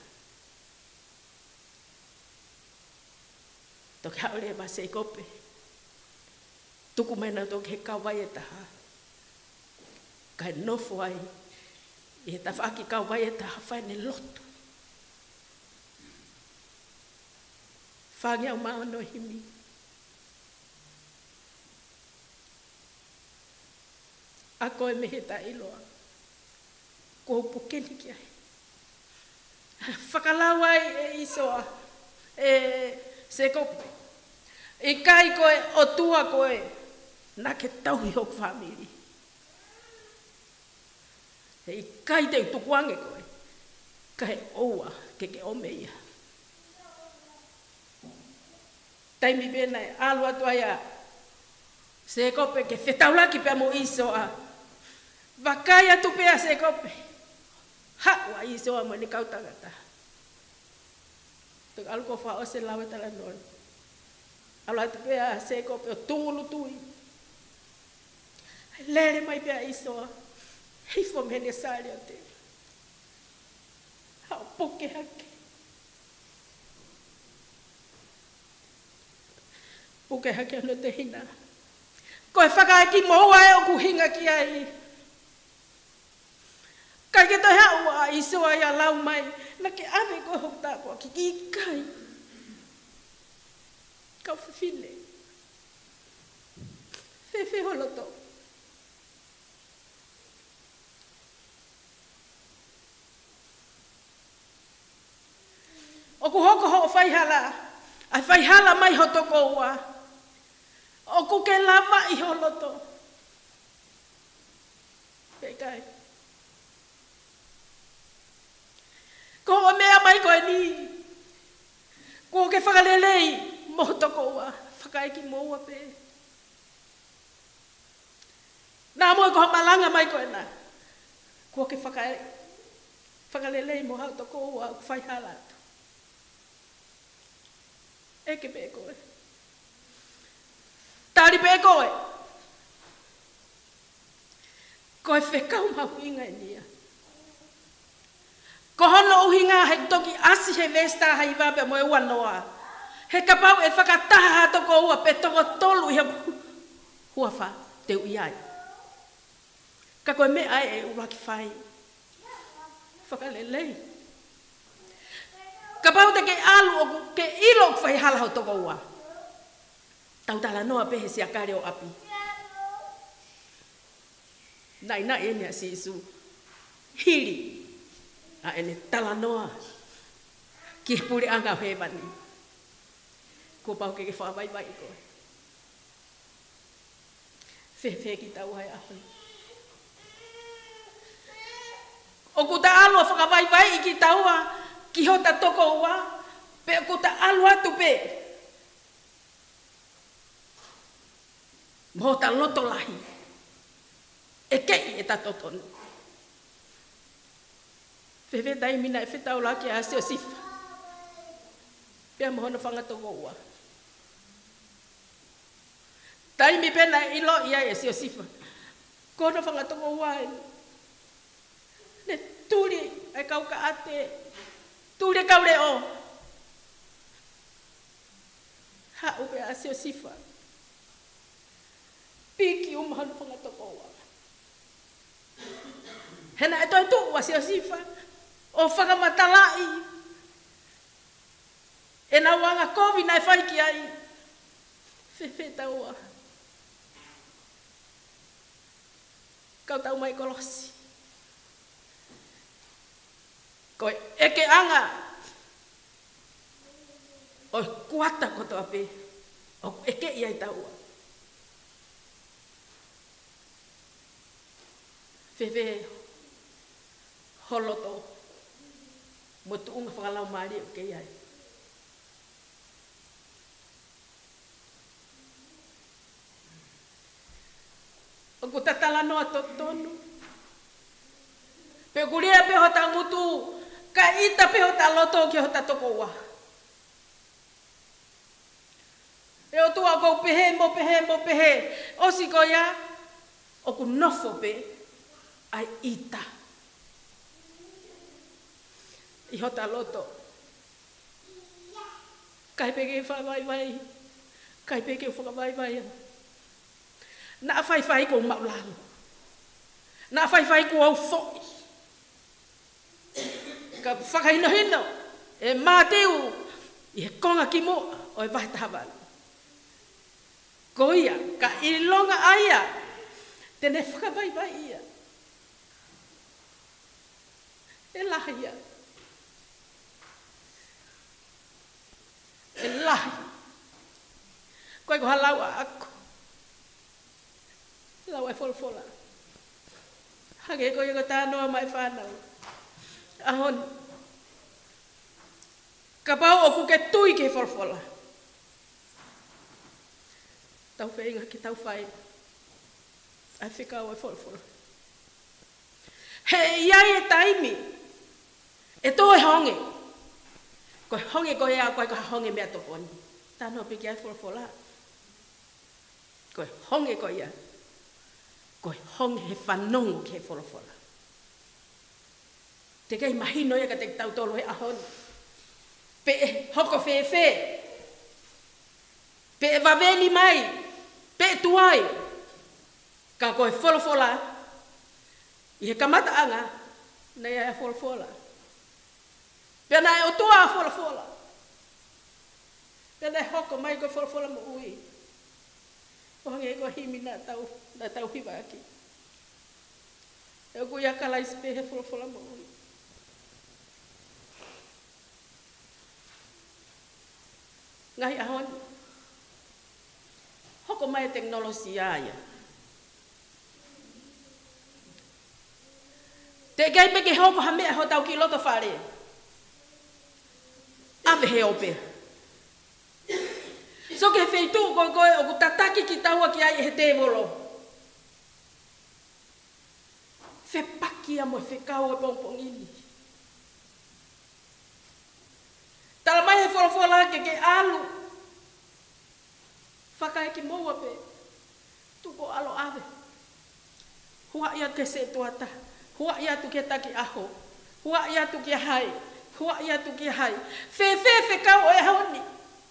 Toki hao lea ma se kope. Tuku mena toki he kawai e taha. Ka he nofo ai. I he tawhaki kawai e taha whaine lotu. Whangi au maa no himi. Ako e mehe ta iloa. Ko upu keni ki ai. Whakalawa e isoa. E se kope. I kai koe o tua koe. Nā ke tauhi hoku whamiri. He i kai te utukuange koe. Ka he oua ke ke omeia. Taimi pēna e alu atu aia. Se kope ke whetaulaki pēr mo isoa. Wakai atu pēr se kope. Hawa isoa mo ni kautangata. Tuk alu ko wha o se lawe tala non. Alu atu pēr se kope o tungulu tui. Lere mai pēr isoa. Hifo mene sari o te. Hao poke hake. Poke hake ano te hina. Koe whakaeki moua e o kuhinga ki ai. Kai ke toi haua isoa ia lau mai. Na ke ave koe hokta koa ki ki kai. Kau whiwhine. Whewhe holoto. O ku hoko ho whaihala, ai whaihala mai ho toko ua. O ku ke lava i ho loto. Pekai. Ko o mea mai koe ni. Ko ke whakalelei mo toko ua. Whakaeki mo ua pe. Nā moe ko malanga mai koe na. Ko ke whakalelei mo hau toko ua whaihala atu. Eke pe koe. Tari pe koe. Koe whekau mau inga e nia. Ko hono uhinga he toki asi he vesta hai wape mo e wanoa. He kapau e whakataha toko ua pe toko tolu i hua wha te ui ai. Ka koe me ai e uraki whai. Whakalelei. Ka pau te ke alu o ke ilo whai hala ho toko ua. Tau tala noa pehe si akare o api. Nai nai ene a si isu. Hiri. A ene tala noa. Ki puri anga hewani. Ko pau ke ke whawai vai koe. Whewhe ki tau hai api. O ku ta alu a whakawai vai i ki taua. Ki hota toko ua, pe ko ta alu atu pe. Mo ta loto lahi. E kei e ta totonu. Whewhe tai mina e whetau laki a asio sifa. Pea mohona whanga toko ua. Tai mi pena ilo ia e asio sifa. Kono whanga toko ua e. Ne turi e kauka ate. Tule kau leo. Ha upe asio sifa. Piki umahanu whangatoko ua. Hena e toi tuu asio sifa. O whakamatalai. E na wanga kovi nai whaiki ai. Whewhe taua. Kau tau mai kolosi. Koe eke anga. O kuata koto ape. O eke iai taua. Fefe holoto mo tuunga whakalau maari o kei ai. O ku tatala noa totonu. Pe kuria pe hota ngutu ka ita pe hota loto ki hota tokoa. E o tua ko pehe mo pehe mo pehe. O si ko ya o ku nofo pe ai ita. I hota loto. Kai pe ke wha vai vai. Kai pe ke wha vai vai. Na fai fai ko maulalo. Na fai fai ko au foi. Ka whakahino hino. E māteu. I he konga ki mo. O e vai tahawan. Ko ia. Ka ilonga aia. Tene whakavai vai ia. E lahi ia. E lahi. Koe ko halau a ako. Lau e folfola. Hage ko yung tanoa mai whanau. Ahon. Kapau o ku ke tui ke folfola. Tau whainga ki tau whai. Ai whikau e folfola. He iai e taimi. E tō e honge. Koe honge koe a koe koe honge mea toponi. Tanoa piki ai folfola. Koe honge koe ia. Koe honge he whanongo ke wholofola. Te kei mahino ia ka te tau tolo he ahon. Pe e hoko whee whee. Pe e waweli mai. Pe e tuai. Ka koe wholofola. I he kamata anga. Nei a wholofola. Pe na e o tua a wholofola. Pe na e hoko mai koe wholofola mo ui. Ohange ko himi na tau na tau hiwa aki. E ko ia kala ispe he wholofola mo ui. Ngahi ahon. Hoko mai teknolosia ia. Te gai pe ke hoko hame ho tau ki loto whare. Ave he ope. So ke feitu koe koe o ku tataki ki taua ki ai he te volo. Fe paki a mo fe kau e pongpongini. Tala mai he wholofola ke ke alu. Whakai ki moua pe. Tuko alo ave. Hua ia te se tuata. Hua ia tu ke taki aho. Hua ia tu ke hai. Hua ia tu ke hai. Fe fe fe kau e haoni.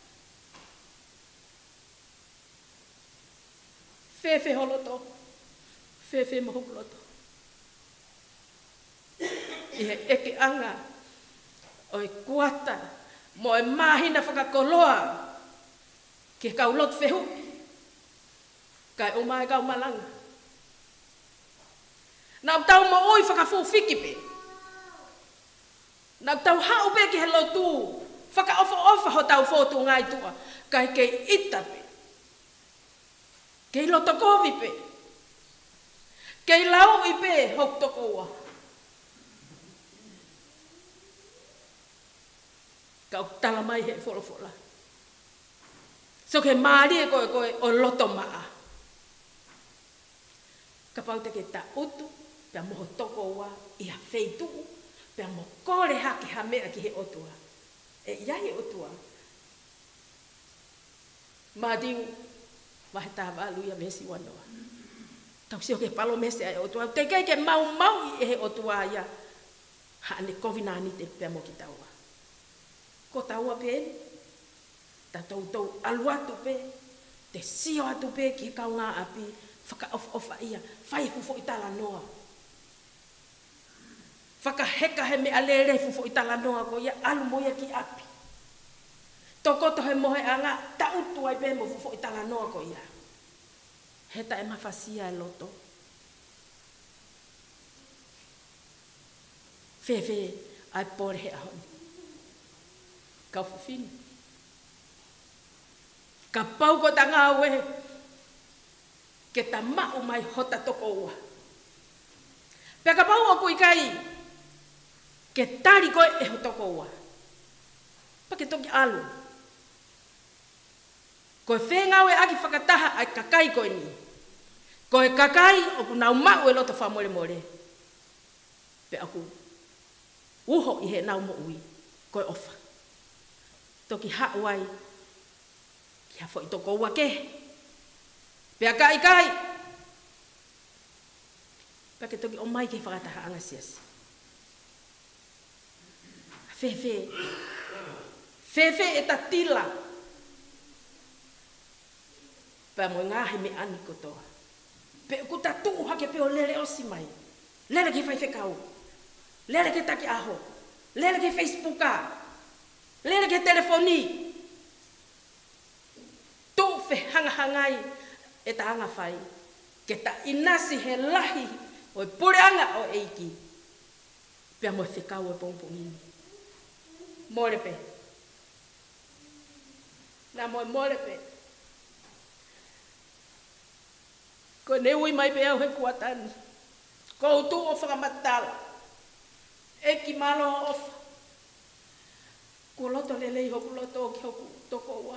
Fefe holoto. Fefe mohokoloto. I he eke anga. O e kuata. Mo e mahina whakakoloa. Ke kaulot fehu. Kai o mai kau malanga. Nau tau mo oi whakafu whikipe. Nau tau hau pe ki he lotu. Whaka ofa ofa ho tau fotu ngai tua. Kai kei itape. Kei loto kovi pe. Kei lau i pe hok tokoa. Kau tala mai he wholofola. So ke maari e koe koe o loto maa. Ka pau te ke ta utu, pia moho tokoa, ia feitu, pia mo kore hake ha mea ki he otua. E ia he otua. Maadiu, wahe tāwalu ia mesi wanoa. Tau si o ke palo mese ai otua. Te kei ke mau mau i e he otua ia. Haane kovinani te pia mo ki taua. Ko taua pe eni. Ta tau tau aluatu pe. Te sio atu pe ki kau ngā api. Whaka ofa ofa ia. Whai fufo i tala noa. Whaka heka he me alere fufo i tala noa ko ia alu moia ki api. Tokoto he mohe anga ta utu ai pe mo fufo i tala noa ko ia. Heta e mawhasia e loto. Fefe ai pore he ahoni. Kau fufini. Ka pau ko ta ngā wehe. Ke ta mau mai hota toko ua. Pea ka pau o kui kai. Ke tari koe e hotoko ua. Pa ke toki alu. Koe whengawe aki whakataha ai kakai koe ni. Koe kakai o ku nau mau e loto whamore more. Pe aku uho i he nau mo ui. Koe ofa. Toki hauai. Kia fo i toko ua ke. Pea kai kai. Pea ke toki o mai ke whakataha anga siasi. Fefe. Fefe e ta tila. Pea mo ngahi me ani kotoa. Pe ku ta tuu hake pe o lere osi mai. Lere ke whai whekau. Lere ke taki aho. Lere ke Facebooka. Lere ke telefoni. Tu fe hanga hangai e ta hanga whai. Ke ta inasi he lahi o e pureanga o eiki. Pea mo whekau e pongpongini. More pe. Na mo more pe. Ko ne ui mai pe au he kuatani. Ko utu o whakamatala. E ki malo o ofa. Ko loto lelei hoku loto o ki hoku toko ua.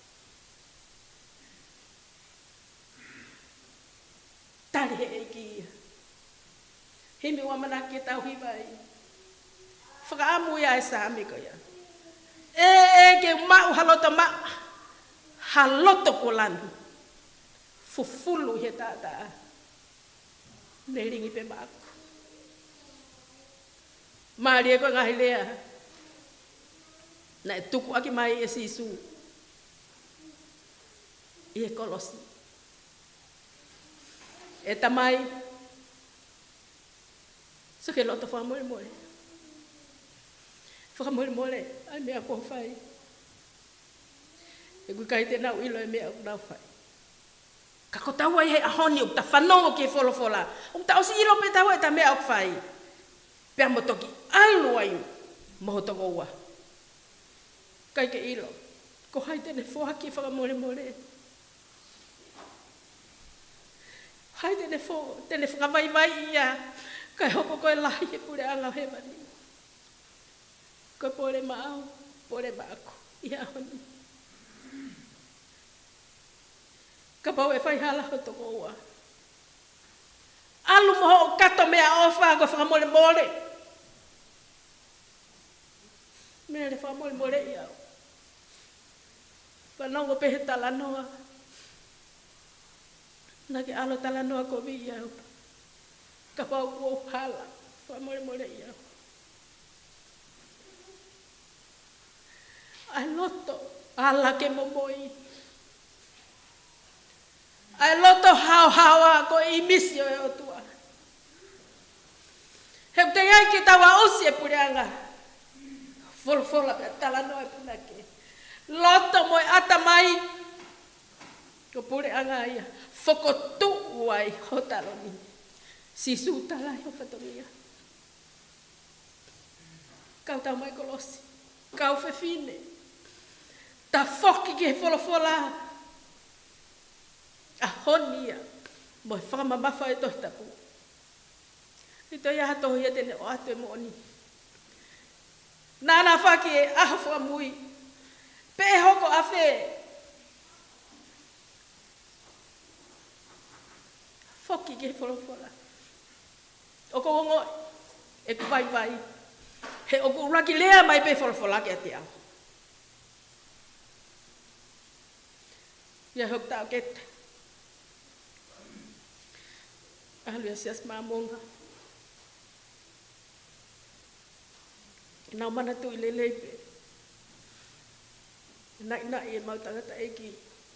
Tari he e ki ia. Himi ua manaki e tau hiwai. Whakaamu ia e sāmi ko ia. E e ke mau haloto ma. Haloto ko lanu. Fufulu he tata. Ne ringi pe mako. Maari e ko ngahi lea. Na e tuku aki mai e sisu. I e kolosi. E tamai. So ke loto whamore more. Whamore more. Ai mea ko whai. E kui kai te nau ilo e mea nau whai. Ka ko tau ai hei ahoni o ta whanongo ke wholofola. O ta osi ilo pe tau ai ta mea o whai. Pea mo toki alu ai moho toko ua. Kai ke ilo. Ko hai tene whoaki whakamore more. Hai tene who, tene whakawai vai ia. Kai hoko koe lahi e pure anga he mani. Koe pore maau, pore maako. Ia honi. Ka pau e whai hala ho toko ua. Alu moho o kato mea ofa ko whakamore more. Mea le whamole more iau. Whanongo pehe talanoa. Nake alo talanoa ko vi iau. Ka pau kua hala. Whamole more iau. Ai loto. Ala ke momoi. Ai loto hao hawa ko i misio e o tua. Heu te ngai ki tawa osi e pureanga. Folfola pe talanoa e punake. Loto moi ata mai. Ko pureanga ia. Fokotu uai hotaloni. Sisu talai ho fatonia. Kau tau mai kolosi. Kau fefine. Ta foki ke folfola. A honia. Moi whakama mafa e tohi tapu. Ito ia hatohi e tene o atu e mooni. Nana whaki e aho whamui. Pe hoko a whe. Whoki ke wholofola. O ko ongo e kupai vai. He o ku raki lea mai pe wholofola ke a te ao. Ia hok tau kete. Alu ya sias mamonga. Nau mana tu ile lepe. Nak nak ia mau tangata eki.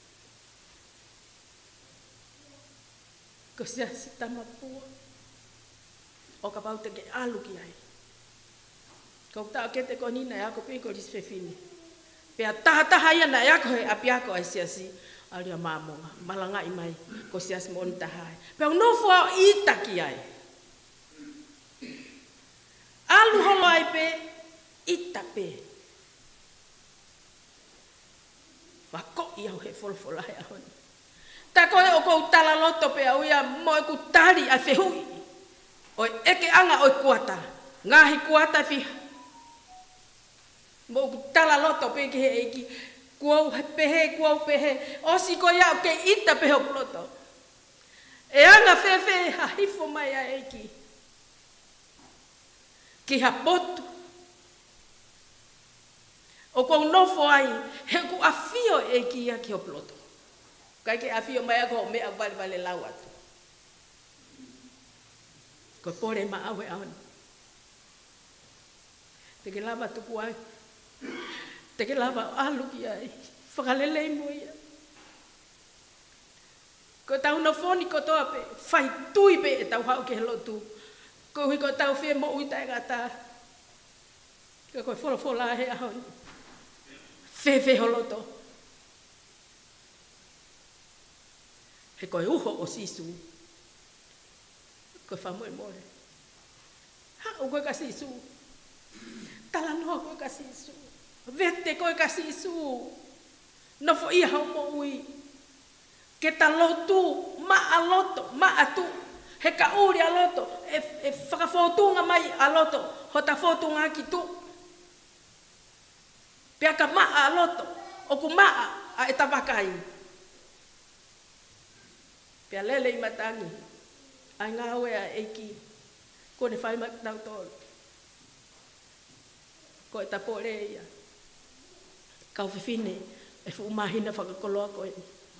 Ko sias tamapua. O ka pau te ke alu ki ai. Ko ta kete ko ni na ko pe ko disfefini. Pe taha taha ia na ya ko e apia ko ai siasi. Alia mamonga, malanga imai, ko sias mon tahai. Pe no fo ita ki ai. Alu holai pe ita pe. Wa ko ia he fol fol ai ahon. Ta ko o ko tala loto pe au ia mo ku tali a fehui. Oi eke anga oi kuata. Ngahi kuata fi. Mo tala loto pe ke eki. Kuau pehe, kuau pehe. Osi ko ya ke ita pehe ploto. E anga fefe ha hifo mai a eki. Ki ha potu. O ko nofo ai, he ku afio eki ya ki o ploto. Kai ke afio mai ko me a vale vale lawat. Ko pore ma awe awan. Te ke lava tu kuai. Te ke lava alu ki ai. Whakalele mo ia. Ko tau na foni ko toa pe. Whai tui pe e tau hau ke he lotu. Ko hui ko tau whia mo uita e gata. Ko koe whola whola he ahon. Whewhe ho loto. He koe uho o sisu. Koe whamoe more. Ha o koe ka sisu. Tala noa koe ka sisu. Vete koe ka sisu. Nofo ia hau mo ui. Ke ta lotu, ma a loto, ma a tu. He ka uri a loto. E, e whakawhotunga mai a loto. Ho ta whotunga ki tu. Pea ka ma a loto. O ku ma a e tawakai. Pea lele i matangi. Ai ngā oe a eiki. Ko ne whai mak tau tolu. Ko e tapore ia. Kau whiwhine. E fu umahina whakakoloa koe.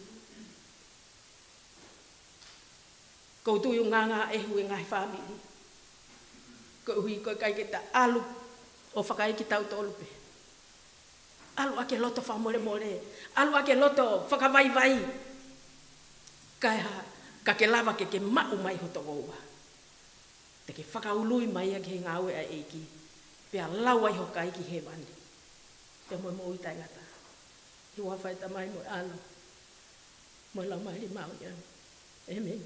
Ko tui o ngā ngā ehu e ngai whamiri. Ko hui koe kai ke ta alu. O whakai ki tau tolu pe. Alu ake loto whamore more. Alu ake loto whakawai vai. Kai ha. Ka ke lava ke ke mau mai hoto goua. Te ke whakaului mai a ke ngā ue a eiki. Pea lawa i hokai ki he mani. Te moe mo uitai ngata. Hi wa whaita mai mo alo. Mo lau mai li mau ia. Amen.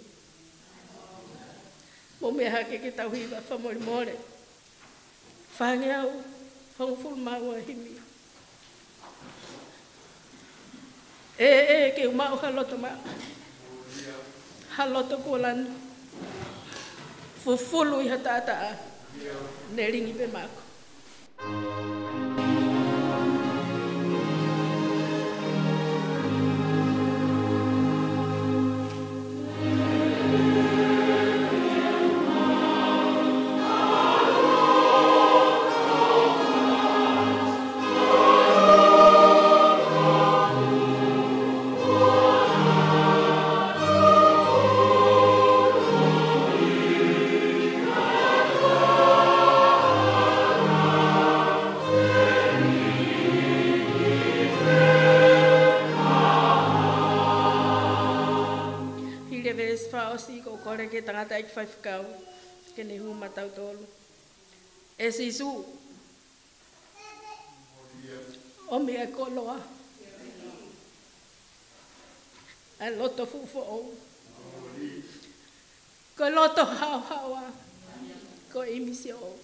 Mo mea hake ke tau hiwa whamori more. Whange au. Whangufuru mau a himi. E e ke umau haloto mau. Haloto kuolan. Fufulu i hatata. Ne ringi pe mako. Kore ke tangata ik whai whakau, ke ne hu matau tolu. E sisu, o mea koloa. A loto fufo o. Ko loto hau haua, ko imisi o.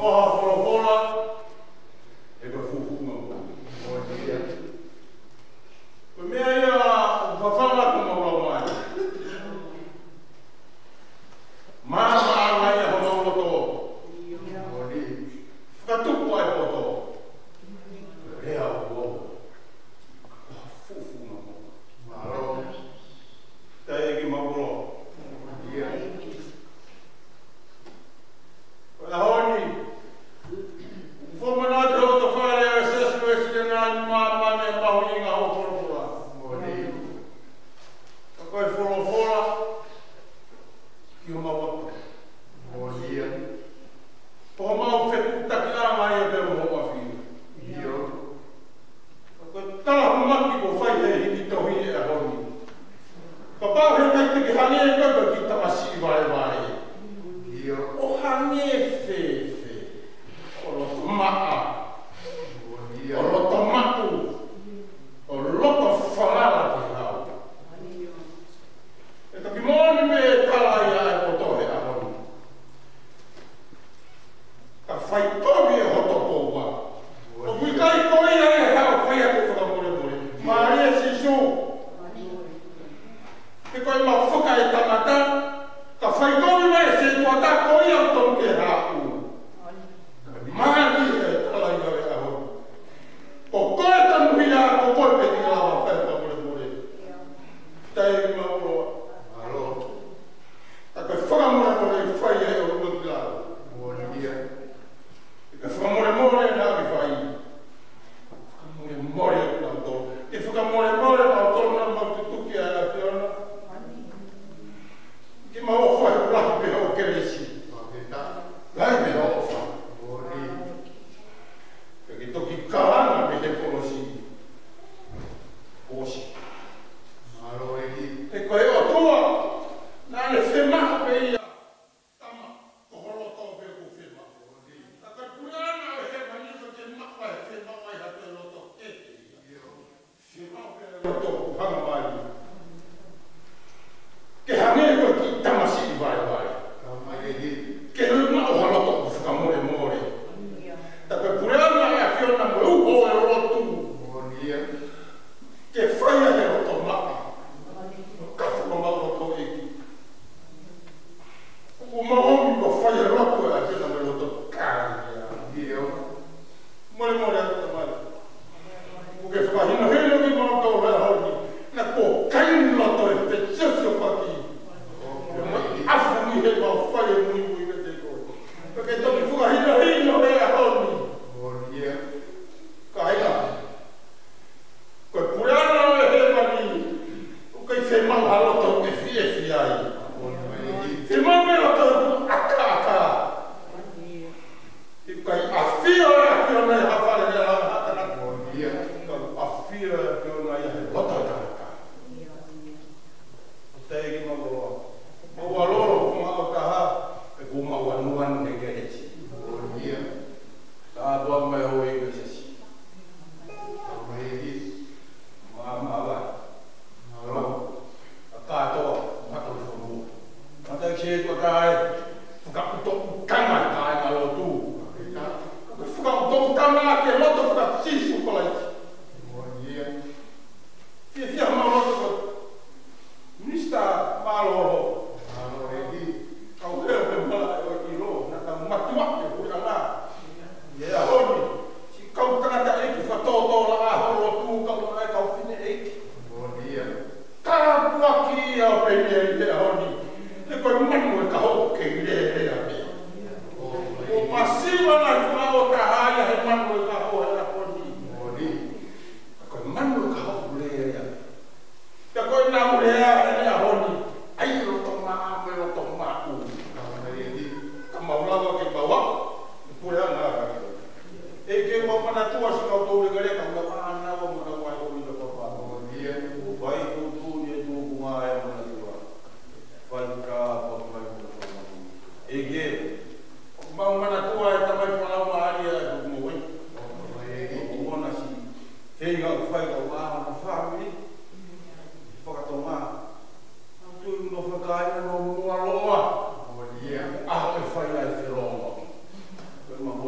Fai ai wheronga. Koe ma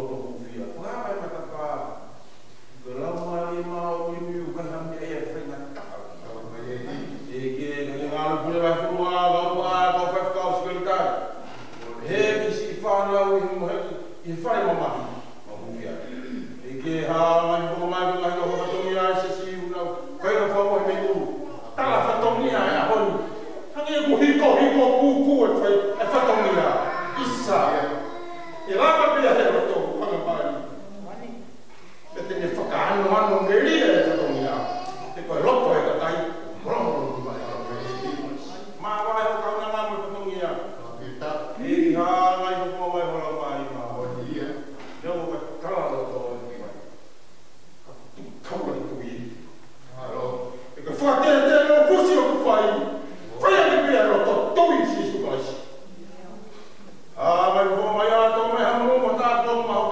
tātou mau